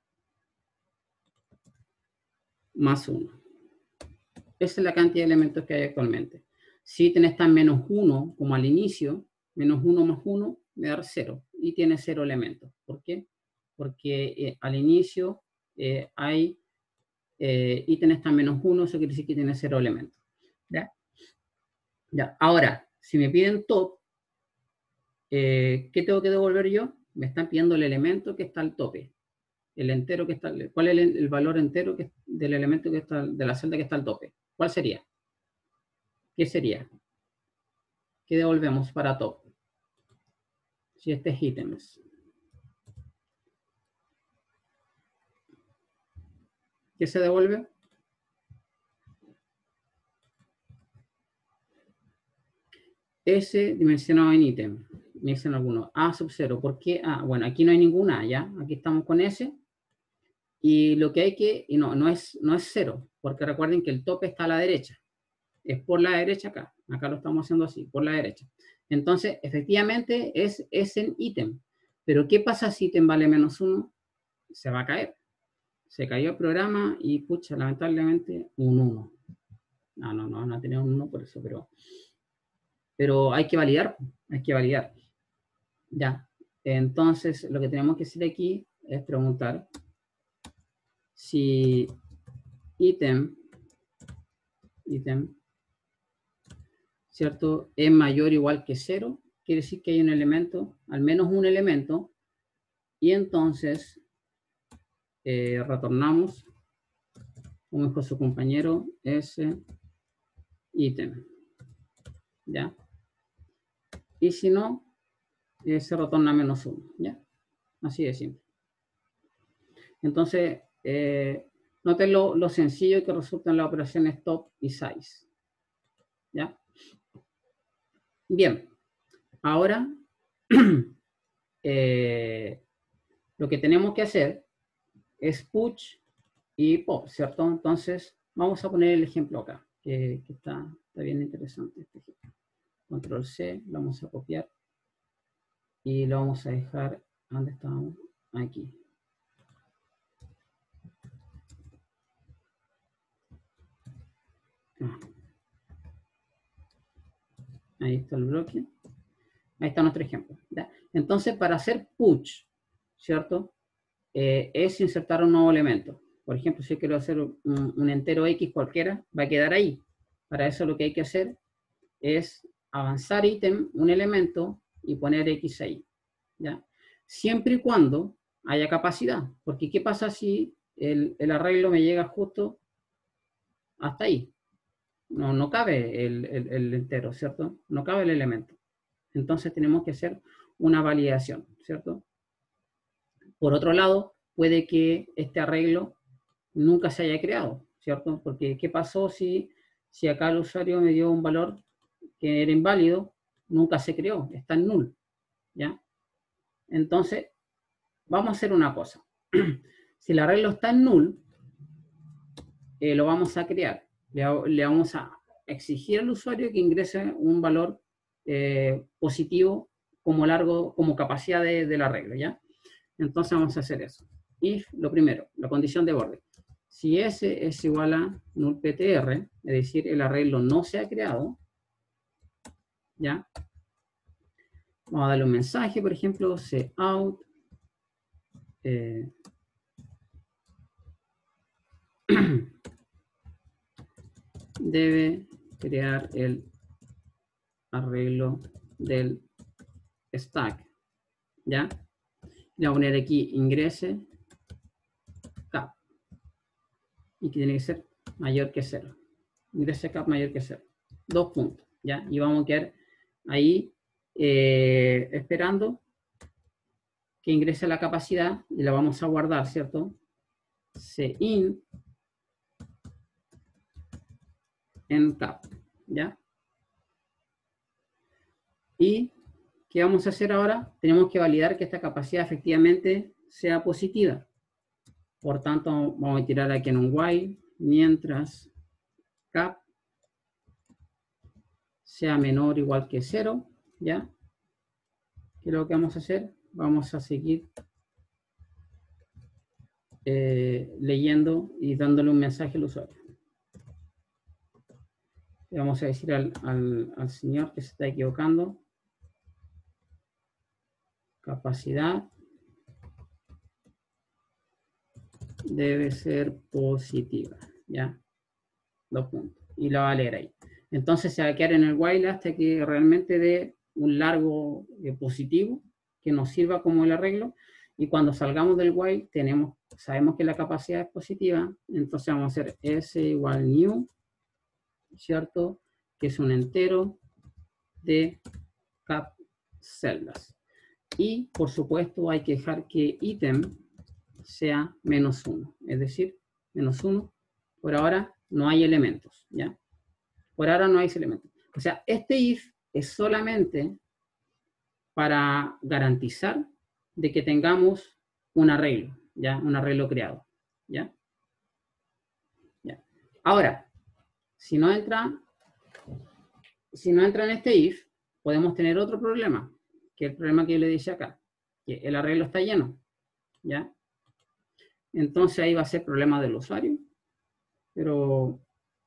más uno. Esa es la cantidad de elementos que hay actualmente. Si ítem está en menos uno, como al inicio, menos uno más uno me da cero. Y tiene cero elementos. ¿Por qué? Porque eh, al inicio eh, hay eh, ítem está en menos uno, eso quiere decir que tiene cero elementos. ¿Ya? Ya. Ahora, si me piden top, eh, ¿qué tengo que devolver yo? Me están pidiendo el elemento que está al tope. El entero que está, ¿cuál es el, el valor entero que, del elemento que está, de la celda que está al tope? ¿Cuál sería? ¿Qué sería? ¿Qué devolvemos para top? Si este es ítems. ¿Qué se devuelve? S dimensionado en ítem. Me dicen algunos. A sub cero. ¿Por qué A? Bueno, aquí no hay ninguna A, ¿ya? Aquí estamos con S. Y lo que hay que... Y no, no es, no es cero. Porque recuerden que el tope está a la derecha. Es por la derecha acá. Acá lo estamos haciendo así, por la derecha. Entonces, efectivamente, es, es en ítem. Pero, ¿qué pasa si ítem vale menos uno? Se va a caer. Se cayó el programa y, pucha, lamentablemente, un uno. No, no, no, no tenemos un uno por eso, pero... Pero hay que validar, hay que validar. Ya. Entonces, lo que tenemos que hacer aquí es preguntar si ítem, ítem, ¿cierto? Es mayor o igual que cero. Quiere decir que hay un elemento, al menos un elemento, y entonces eh, retornamos, como dijo su compañero, ese ítem. ¿Ya? Y si no, eh, se retorna menos uno. ¿Ya? Así de simple. Entonces, eh, noten lo, lo sencillo que resultan las operaciones top y size. ¿Ya? Bien. Ahora, eh, lo que tenemos que hacer es push y pop, ¿cierto? Entonces, vamos a poner el ejemplo acá, que, que está, está bien interesante este ejemplo. Control C, lo vamos a copiar y lo vamos a dejar, ¿dónde estamos? Aquí. Ah. Ahí está el bloque. Ahí está nuestro ejemplo. ¿Ya? Entonces, para hacer push, ¿cierto? Eh, es insertar un nuevo elemento. Por ejemplo, si quiero hacer un, un entero X cualquiera, va a quedar ahí. Para eso lo que hay que hacer es avanzar ítem, un elemento, y poner X ahí. ¿Ya? Siempre y cuando haya capacidad. Porque ¿qué pasa si el, el arreglo me llega justo hasta ahí? No, no cabe el, el, el entero, ¿cierto? No cabe el elemento. Entonces tenemos que hacer una validación, ¿cierto? Por otro lado, puede que este arreglo nunca se haya creado, ¿cierto? Porque ¿qué pasó si, si acá el usuario me dio un valor que era inválido? Nunca se creó, está en null, ¿ya? Entonces, vamos a hacer una cosa. Si el arreglo está en null, eh, lo vamos a crear. Le, le vamos a exigir al usuario que ingrese un valor eh, positivo como largo, como capacidad de, del arreglo, ¿ya? Entonces vamos a hacer eso. If, lo primero, la condición de borde. Si S es igual a null P T R, es decir, el arreglo no se ha creado, ¿ya? Vamos a darle un mensaje, por ejemplo, cout eh, debe crear el arreglo del stack, ¿ya? Le voy a poner aquí ingrese cap y que tiene que ser mayor que cero. Ingrese cap mayor que cero. Dos puntos, ¿ya? Y vamos a quedar ahí eh, esperando que ingrese la capacidad y la vamos a guardar, ¿cierto? Cin en cap, ¿ya? Y ¿qué vamos a hacer ahora? Tenemos que validar que esta capacidad efectivamente sea positiva. Por tanto, vamos a tirar aquí en un while mientras cap sea menor o igual que cero, ¿ya? ¿Qué es lo que vamos a hacer? Vamos a seguir eh, leyendo y dándole un mensaje al usuario. Le vamos a decir al, al, al señor que se está equivocando. Capacidad debe ser positiva, ¿ya? Dos puntos. Y la va a leer ahí. Entonces se va a quedar en el while hasta que realmente dé un largo eh, positivo que nos sirva como el arreglo. Y cuando salgamos del while, tenemos, sabemos que la capacidad es positiva. Entonces vamos a hacer s igual new ¿cierto? Que es un entero de cap celdas. Y, por supuesto, hay que dejar que ítem sea menos uno. Es decir, menos uno. Por ahora no hay elementos, ¿ya? Por ahora no hay elementos. O sea, este if es solamente para garantizar de que tengamos un arreglo, ¿ya? Un arreglo creado, ¿ya? ¿Ya? Ahora, si no entra, si no entra en este if, podemos tener otro problema, que es el problema que yo le dije acá, que el arreglo está lleno, ¿ya? Entonces ahí va a ser problema del usuario, pero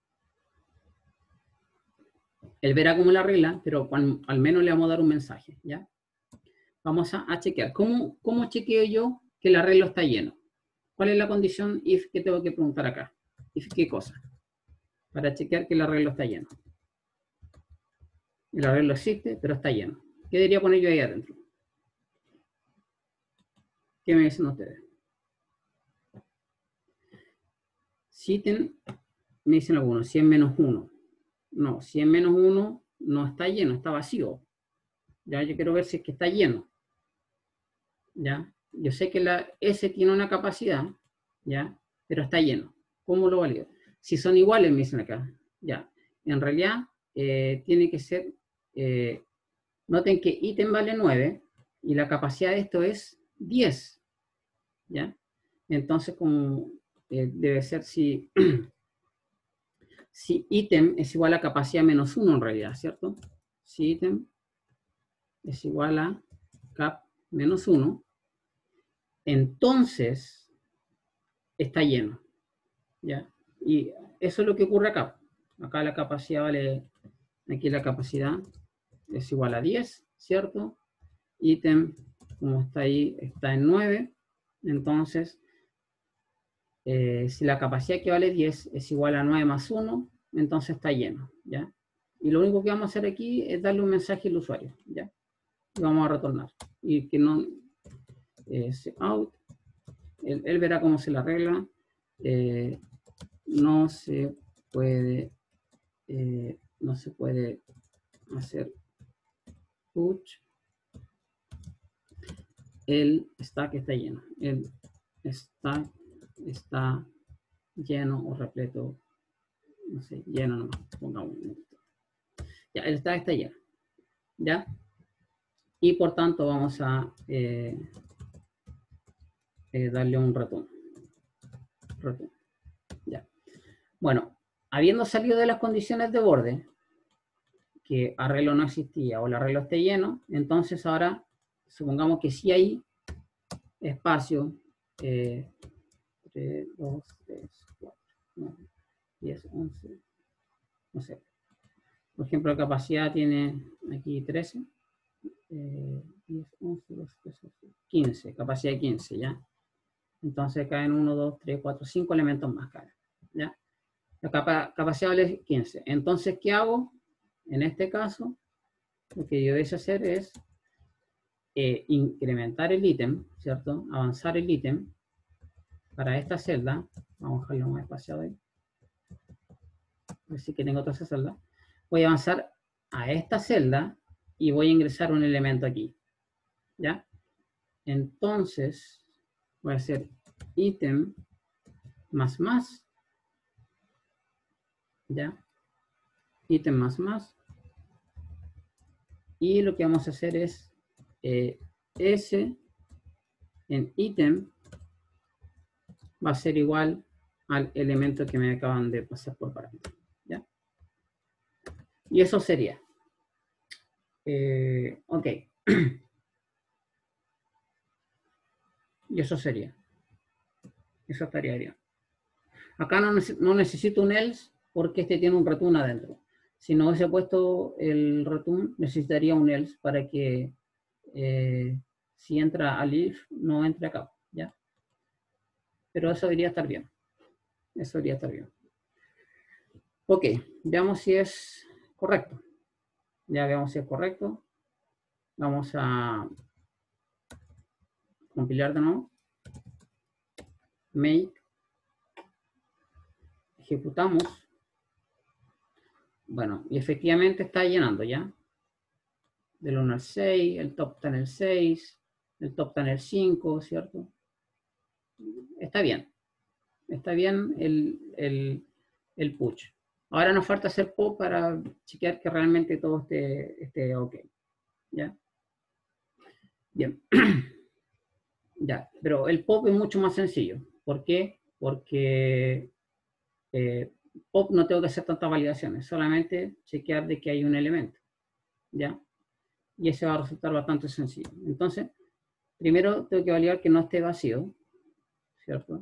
él verá cómo la arregla, pero al, al menos le vamos a dar un mensaje, ¿ya? Vamos a, a chequear. ¿Cómo, ¿Cómo chequeo yo que el arreglo está lleno? ¿Cuál es la condición if que tengo que preguntar acá? If qué cosa? Para chequear que el arreglo está lleno. El arreglo existe, pero está lleno. ¿Qué debería poner yo ahí adentro? ¿Qué me dicen ustedes? Si ten, me dicen algunos, cien menos uno. No, cien menos uno no está lleno, está vacío. Ya yo quiero ver si es que está lleno. ¿Ya? Yo sé que la S tiene una capacidad, ¿ya? Pero está lleno. ¿Cómo lo valido? Si son iguales, me dicen acá. Ya. En realidad, eh, tiene que ser... Eh, noten que ítem vale nueve y la capacidad de esto es diez. ¿Ya? Entonces, como eh, debe ser si... si ítem es igual a capacidad menos uno en realidad, ¿cierto? Si ítem es igual a cap menos uno, entonces está lleno, ¿ya? Y eso es lo que ocurre acá. Acá la capacidad vale, aquí la capacidad es igual a diez, ¿cierto? Ítem, como está ahí, está en nueve, entonces, eh, si la capacidad que vale diez es igual a nueve más uno, entonces está lleno, ¿ya? Y lo único que vamos a hacer aquí es darle un mensaje al usuario, ¿ya? Y vamos a retornar. Y que no... Eh, out, él, él verá cómo se la arregla. Eh, no se puede... Eh, no se puede hacer push. El stack está lleno. El stack está lleno o repleto. No sé, lleno nomás. Pongamos. Ya, el stack está lleno. ¿Ya? Y por tanto vamos a eh, eh, darle un retorno. retorno. Ya. Bueno, habiendo salido de las condiciones de borde, que arreglo no existía o el arreglo esté lleno, entonces ahora supongamos que sí hay espacio eh, tres, dos, tres, cuatro, nueve, diez, once, no sé. Por ejemplo, la capacidad tiene aquí trece, eh, diez, once, doce, trece, quince, capacidad de quince, ¿ya? Entonces caen uno, dos, tres, cuatro, cinco elementos más caen, ¿ya? La capa capacidad vale quince. Entonces, ¿qué hago? En este caso, lo que yo deseo hacer es eh, incrementar el ítem, ¿cierto? Avanzar el ítem para esta celda. Vamos a dejarlo más espaciado ahí. A ver si que tengo toda esa celda. Voy a avanzar a esta celda y voy a ingresar un elemento aquí, ¿ya? Entonces, voy a hacer ítem más más, ¿ya? Ítem más más. Y lo que vamos a hacer es eh, S en ítem va a ser igual al elemento que me acaban de pasar por parámetro, ¿ya? Y eso sería. Eh, ok. Y eso sería. Eso estaría bien. Acá no, no necesito un else porque este tiene un return adentro. Si no hubiese puesto el return, necesitaría un else para que eh, si entra al if, no entre acá, ¿ya? Pero eso debería estar bien. Eso debería estar bien. Ok, veamos si es correcto. Ya veamos si es correcto. Vamos a compilar de nuevo. Make. Ejecutamos. Bueno, y efectivamente está llenando ya. Del uno al seis, el top está en el seis, el top está en el cinco, ¿cierto? Está bien. Está bien el, el, el push. Ahora nos falta hacer pop para chequear que realmente todo esté, esté ok. ¿Ya? Bien. Ya, pero el pop es mucho más sencillo. ¿Por qué? Porque eh, pop no tengo que hacer tantas validaciones, solamente chequear de que hay un elemento. ¿Ya? Y ese va a resultar bastante sencillo. Entonces, primero tengo que validar que no esté vacío, ¿cierto?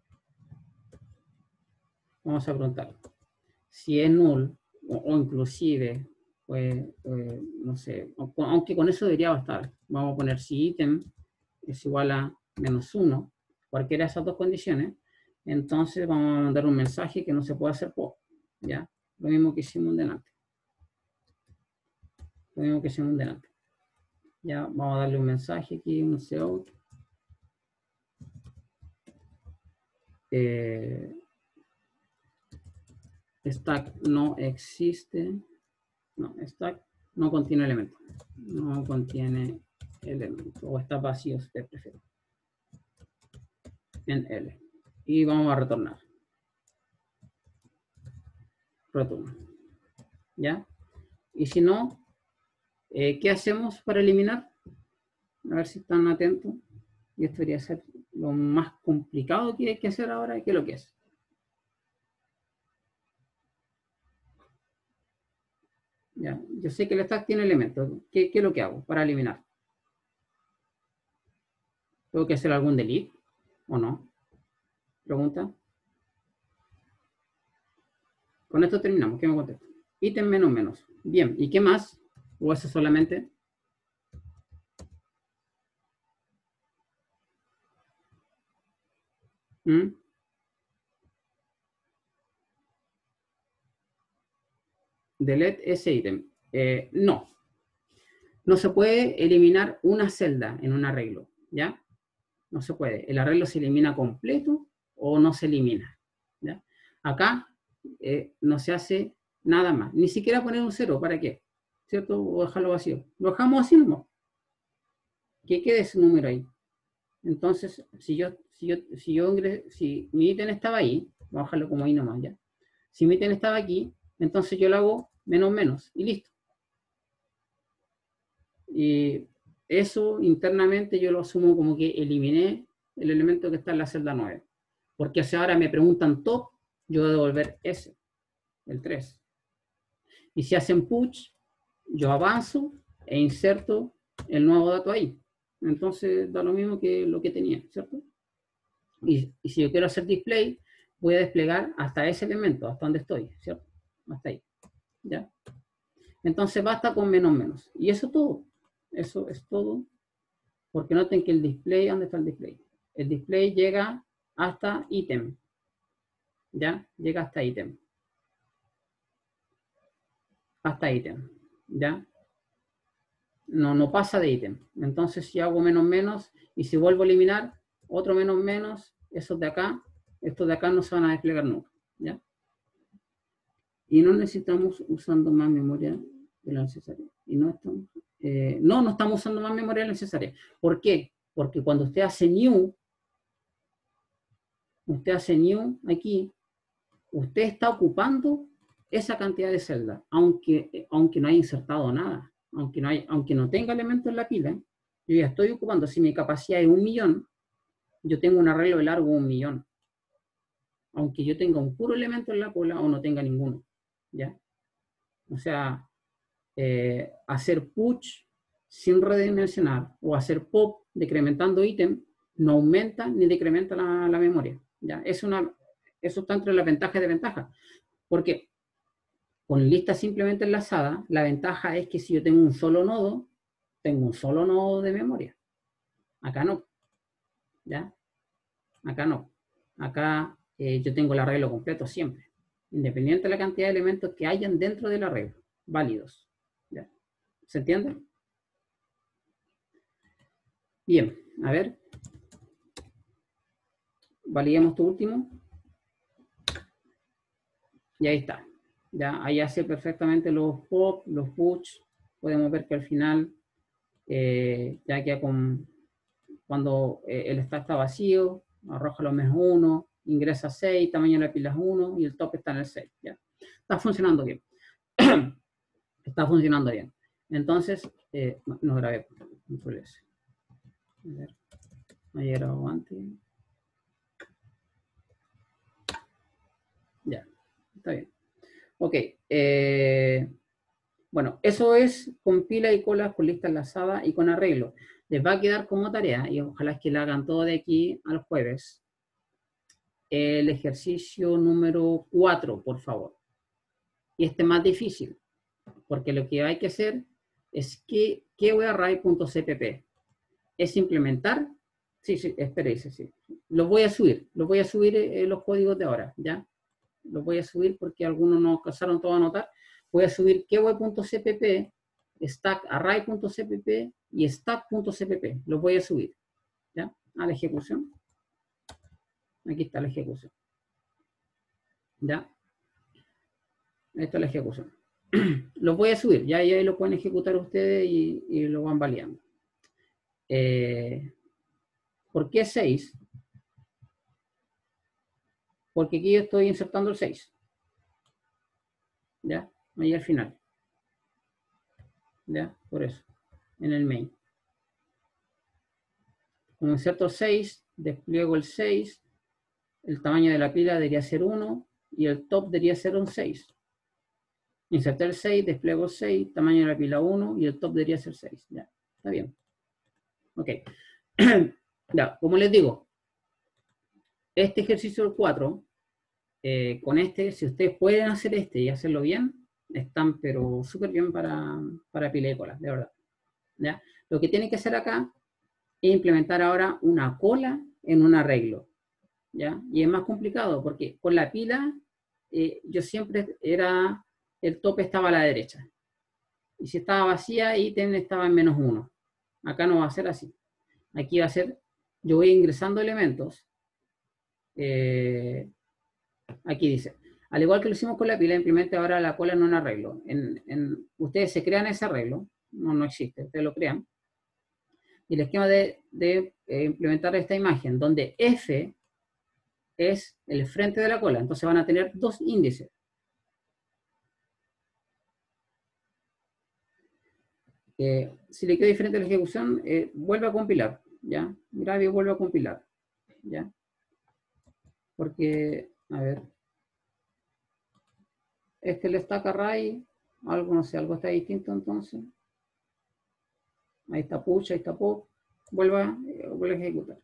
Vamos a preguntar. Si es null, o, o inclusive, pues, eh, no sé, aunque con eso debería bastar. Vamos a poner si ítem es igual a menos uno, cualquiera de esas dos condiciones, entonces vamos a mandar un mensaje que no se puede hacer pop, ¿ya? Lo mismo que hicimos delante. Lo mismo que hicimos delante. Ya, vamos a darle un mensaje aquí, un cout. Eh, stack no existe. No, stack no contiene elemento. No contiene elemento. O está vacío, si usted prefiere. En L. Y vamos a retornar. Retorno. ¿Ya? Y si no, eh, ¿qué hacemos para eliminar? A ver si están atentos. Y esto debería ser lo más complicado que hay que hacer ahora, que lo que es. Ya, yo sé que el stack tiene elementos. ¿Qué, ¿Qué es lo que hago para eliminar? ¿Tengo que hacer algún delete o no? Pregunta. Con esto terminamos. ¿Qué me contesta? Ítem menos menos. Bien, ¿y qué más? ¿O eso solamente? ¿Mm? Delete ese ítem. Eh, no. No se puede eliminar una celda en un arreglo, ¿ya? No se puede. El arreglo se elimina completo o no se elimina, ¿ya? Acá eh, no se hace nada más. Ni siquiera poner un cero, ¿para qué? ¿Cierto? O dejarlo vacío. Lo dejamos así mismo. Que quede ese número ahí. Entonces, si yo, si yo, si yo ingresé, si mi ítem estaba ahí, voy a dejarlo como ahí nomás, ¿ya? Si mi ítem estaba aquí, entonces yo lo hago menos menos y listo. Y eso internamente yo lo asumo como que eliminé el elemento que está en la celda nueve. Porque si ahora me preguntan top, yo voy a devolver ese, el tres. Y si hacen push, yo avanzo e inserto el nuevo dato ahí. Entonces da lo mismo que lo que tenía, ¿cierto? Y, y si yo quiero hacer display, voy a desplegar hasta ese elemento, hasta donde estoy, ¿cierto? Hasta ahí, ¿ya? Entonces basta con menos menos. Y eso es todo. Eso es todo. Porque noten que el display, ¿dónde está el display? El display llega hasta ítem. ¿Ya? Llega hasta ítem. Hasta ítem. ¿Ya? No, no pasa de ítem. Entonces, si hago menos menos y si vuelvo a eliminar otro menos menos, esos de acá, estos de acá no se van a desplegar nunca. ¿Ya? Y no necesitamos usando más memoria de la necesaria. Y no estamos, eh, no, no estamos usando más memoria de la necesaria. ¿Por qué? Porque cuando usted hace new, usted hace new aquí, usted está ocupando esa cantidad de celdas, aunque, aunque no haya insertado nada, aunque no, hay, aunque no tenga elementos en la pila, yo ya estoy ocupando. Si mi capacidad es un millón, yo tengo un arreglo de largo un millón, aunque yo tenga un puro elemento en la cola o no tenga ninguno, ¿ya? O sea, eh, hacer push sin redimensionar o hacer pop decrementando ítem no aumenta ni decrementa la, la memoria, ¿ya? Es una, eso está entre las ventajas y desventajas, porque con lista simplemente enlazada, la ventaja es que si yo tengo un solo nodo, tengo un solo nodo de memoria. Acá no. ¿Ya? Acá no. Acá eh, yo tengo el arreglo completo siempre, independiente de la cantidad de elementos que hayan dentro del arreglo, válidos. ¿Ya? ¿Se entiende? Bien, a ver. Validemos tu último. Y ahí está. Ya, ahí hace perfectamente los pop, los push. Podemos ver que al final eh, ya queda con, cuando eh, el stack está vacío, arroja los menos uno, ingresa seis, tamaño de la pila es uno y el top está en el seis. ¿Ya? Está funcionando bien. Está funcionando bien. Entonces, eh, no, no grabé. Control S. A ver, no he grabado antes. Ya, está bien. Ok. Eh, bueno, eso es con pila y colas, con lista enlazada y con arreglo. Les va a quedar como tarea, y ojalá es que la hagan todo de aquí al jueves, el ejercicio número cuatro, por favor. Y este es más difícil, porque lo que hay que hacer es que keywordArray.cpp es implementar. Sí, sí, espérense, sí. Los voy a subir, los voy a subir eh, los códigos de ahora, ¿ya? Los voy a subir porque algunos no alcanzaron todo a anotar. Voy a subir keyword.cpp, stackarray.cpp y stack.cpp. Los voy a subir, ¿ya? A la ejecución. Aquí está la ejecución. ¿Ya? Esta es la ejecución. Los voy a subir, ya, ya ahí lo pueden ejecutar ustedes y, y lo van validando. Eh, ¿Por qué seis? Porque aquí yo estoy insertando el seis. ¿Ya? Ahí al final. ¿Ya? Por eso. En el main. Como inserto el seis, despliego el seis, el tamaño de la pila debería ser uno y el top debería ser un seis. Inserté el seis, despliego el seis, tamaño de la pila uno y el top debería ser seis. Ya, está bien. Ok. Ya, como les digo, este ejercicio del cuatro, eh, con este, si ustedes pueden hacer este y hacerlo bien, están pero súper bien para, para pila y cola, de verdad. ¿Ya? Lo que tienen que hacer acá es implementar ahora una cola en un arreglo. ¿Ya? Y es más complicado porque con la pila eh, yo siempre era, el tope estaba a la derecha. Y si estaba vacía, ítem estaba en menos uno. Acá no va a ser así. Aquí va a ser, yo voy ingresando elementos. Eh, aquí dice, al igual que lo hicimos con la pila, implemente ahora la cola en un arreglo. En, en, ustedes se crean ese arreglo, no, no existe, ustedes lo crean. Y el esquema de, de eh, implementar esta imagen, donde F es el frente de la cola, entonces van a tener dos índices. Eh, si le queda diferente la ejecución, eh, vuelve a compilar, ¿ya? Grave y vuelve a compilar, ¿ya? Porque, a ver, este le stack array, algo, no sé, algo está distinto entonces. Ahí está push, ahí está pop, vuelve a, eh, vuelve a ejecutar.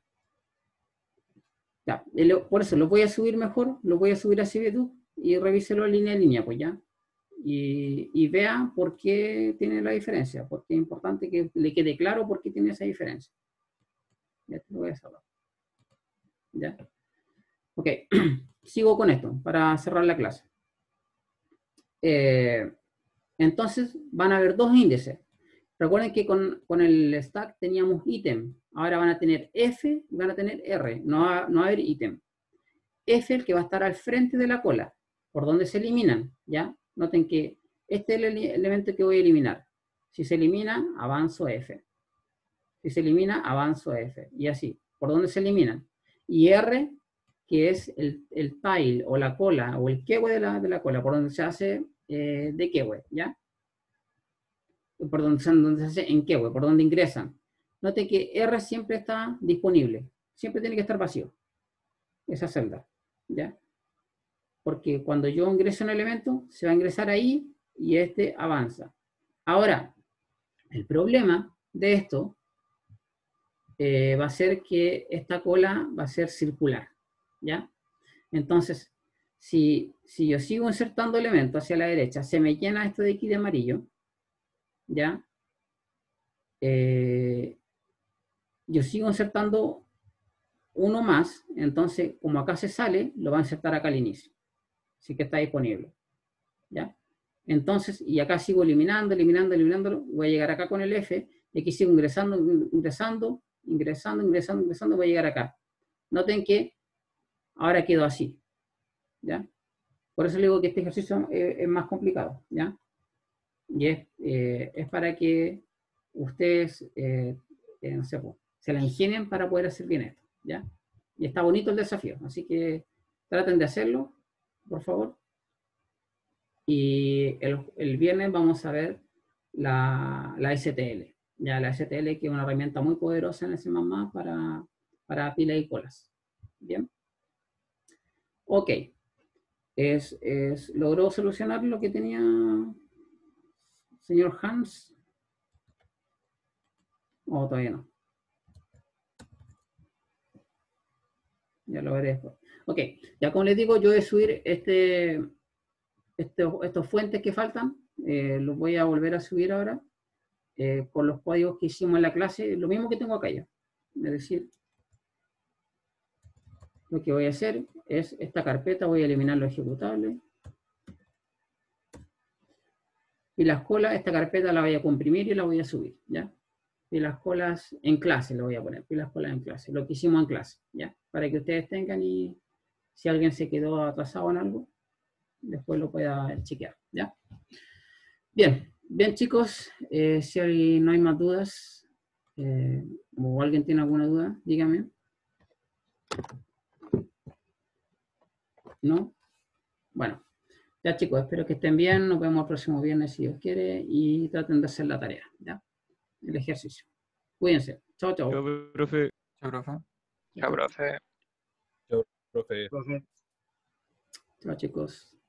Ya, por eso lo voy a subir mejor, lo voy a subir a C B dos y revíselo línea a línea, pues ya. Y, y vea por qué tiene la diferencia, porque es importante que le quede claro por qué tiene esa diferencia. Ya te lo voy a saber. ¿Ya? Ok, sigo con esto para cerrar la clase. Eh, entonces van a haber dos índices. Recuerden que con, con el stack teníamos ítem. Ahora van a tener F y van a tener R. No va, no va a haber ítem. F el que va a estar al frente de la cola, por donde se eliminan. ¿Ya? Noten que este es el elemento que voy a eliminar. Si se elimina, avanzo F. Si se elimina, avanzo F. Y así, por donde se eliminan. Y R, que es el, el tail o la cola o el keyword de la, de la cola, por donde se hace eh, de keyword, ¿ya? Por donde, donde se hace en keyword, por donde ingresan. Note que R siempre está disponible. Siempre tiene que estar vacío. Esa celda, ¿ya? Porque cuando yo ingreso un elemento, se va a ingresar ahí y este avanza. Ahora, el problema de esto eh, va a ser que esta cola va a ser circular, ¿ya? Entonces, si, si yo sigo insertando elementos hacia la derecha, se me llena esto de aquí de amarillo, ¿ya? Eh, yo sigo insertando uno más, entonces, como acá se sale, lo va a insertar acá al inicio. Así que está disponible, ¿ya? Entonces, y acá sigo eliminando, eliminando, eliminándolo, voy a llegar acá con el F, y aquí sigo ingresando, ingresando, ingresando, ingresando, ingresando, voy a llegar acá. Noten que ahora quedó así, ¿ya? Por eso le digo que este ejercicio es, es más complicado, ¿ya? Y es, eh, es para que ustedes, eh, eh, no sé, pues, se la ingenien para poder hacer bien esto, ¿ya? Y está bonito el desafío, así que traten de hacerlo, por favor. Y el, el viernes vamos a ver la, la S T L, ya la S T L que es una herramienta muy poderosa en el C++ para, para pilas y colas. Bien. Ok. Es, es, ¿Logró solucionar lo que tenía señor Hans? ¿O todavía no? Ya lo veré después. Ok, ya como les digo, yo voy a subir este, este, estos fuentes que faltan, eh, los voy a volver a subir ahora, eh, con los códigos que hicimos en la clase, lo mismo que tengo acá ya. Es decir, lo que voy a hacer es esta carpeta, voy a eliminar los ejecutables. Y las colas, esta carpeta la voy a comprimir y la voy a subir, ¿ya? Y las colas en clase, lo voy a poner, y las colas en clase, lo que hicimos en clase, ¿ya? Para que ustedes tengan y si alguien se quedó atrasado en algo, después lo pueda chequear, ¿ya? Bien, bien chicos, eh, si hay, no hay más dudas, eh, o alguien tiene alguna duda, dígame. ¿No? Bueno, ya chicos, espero que estén bien, nos vemos el próximo viernes si Dios quiere y traten de hacer la tarea, ¿ya? El ejercicio. Cuídense. Chao, chao. Chao, profe. Chao, profe. Chao, profe. Chao, profe. Profe. Chao chicos.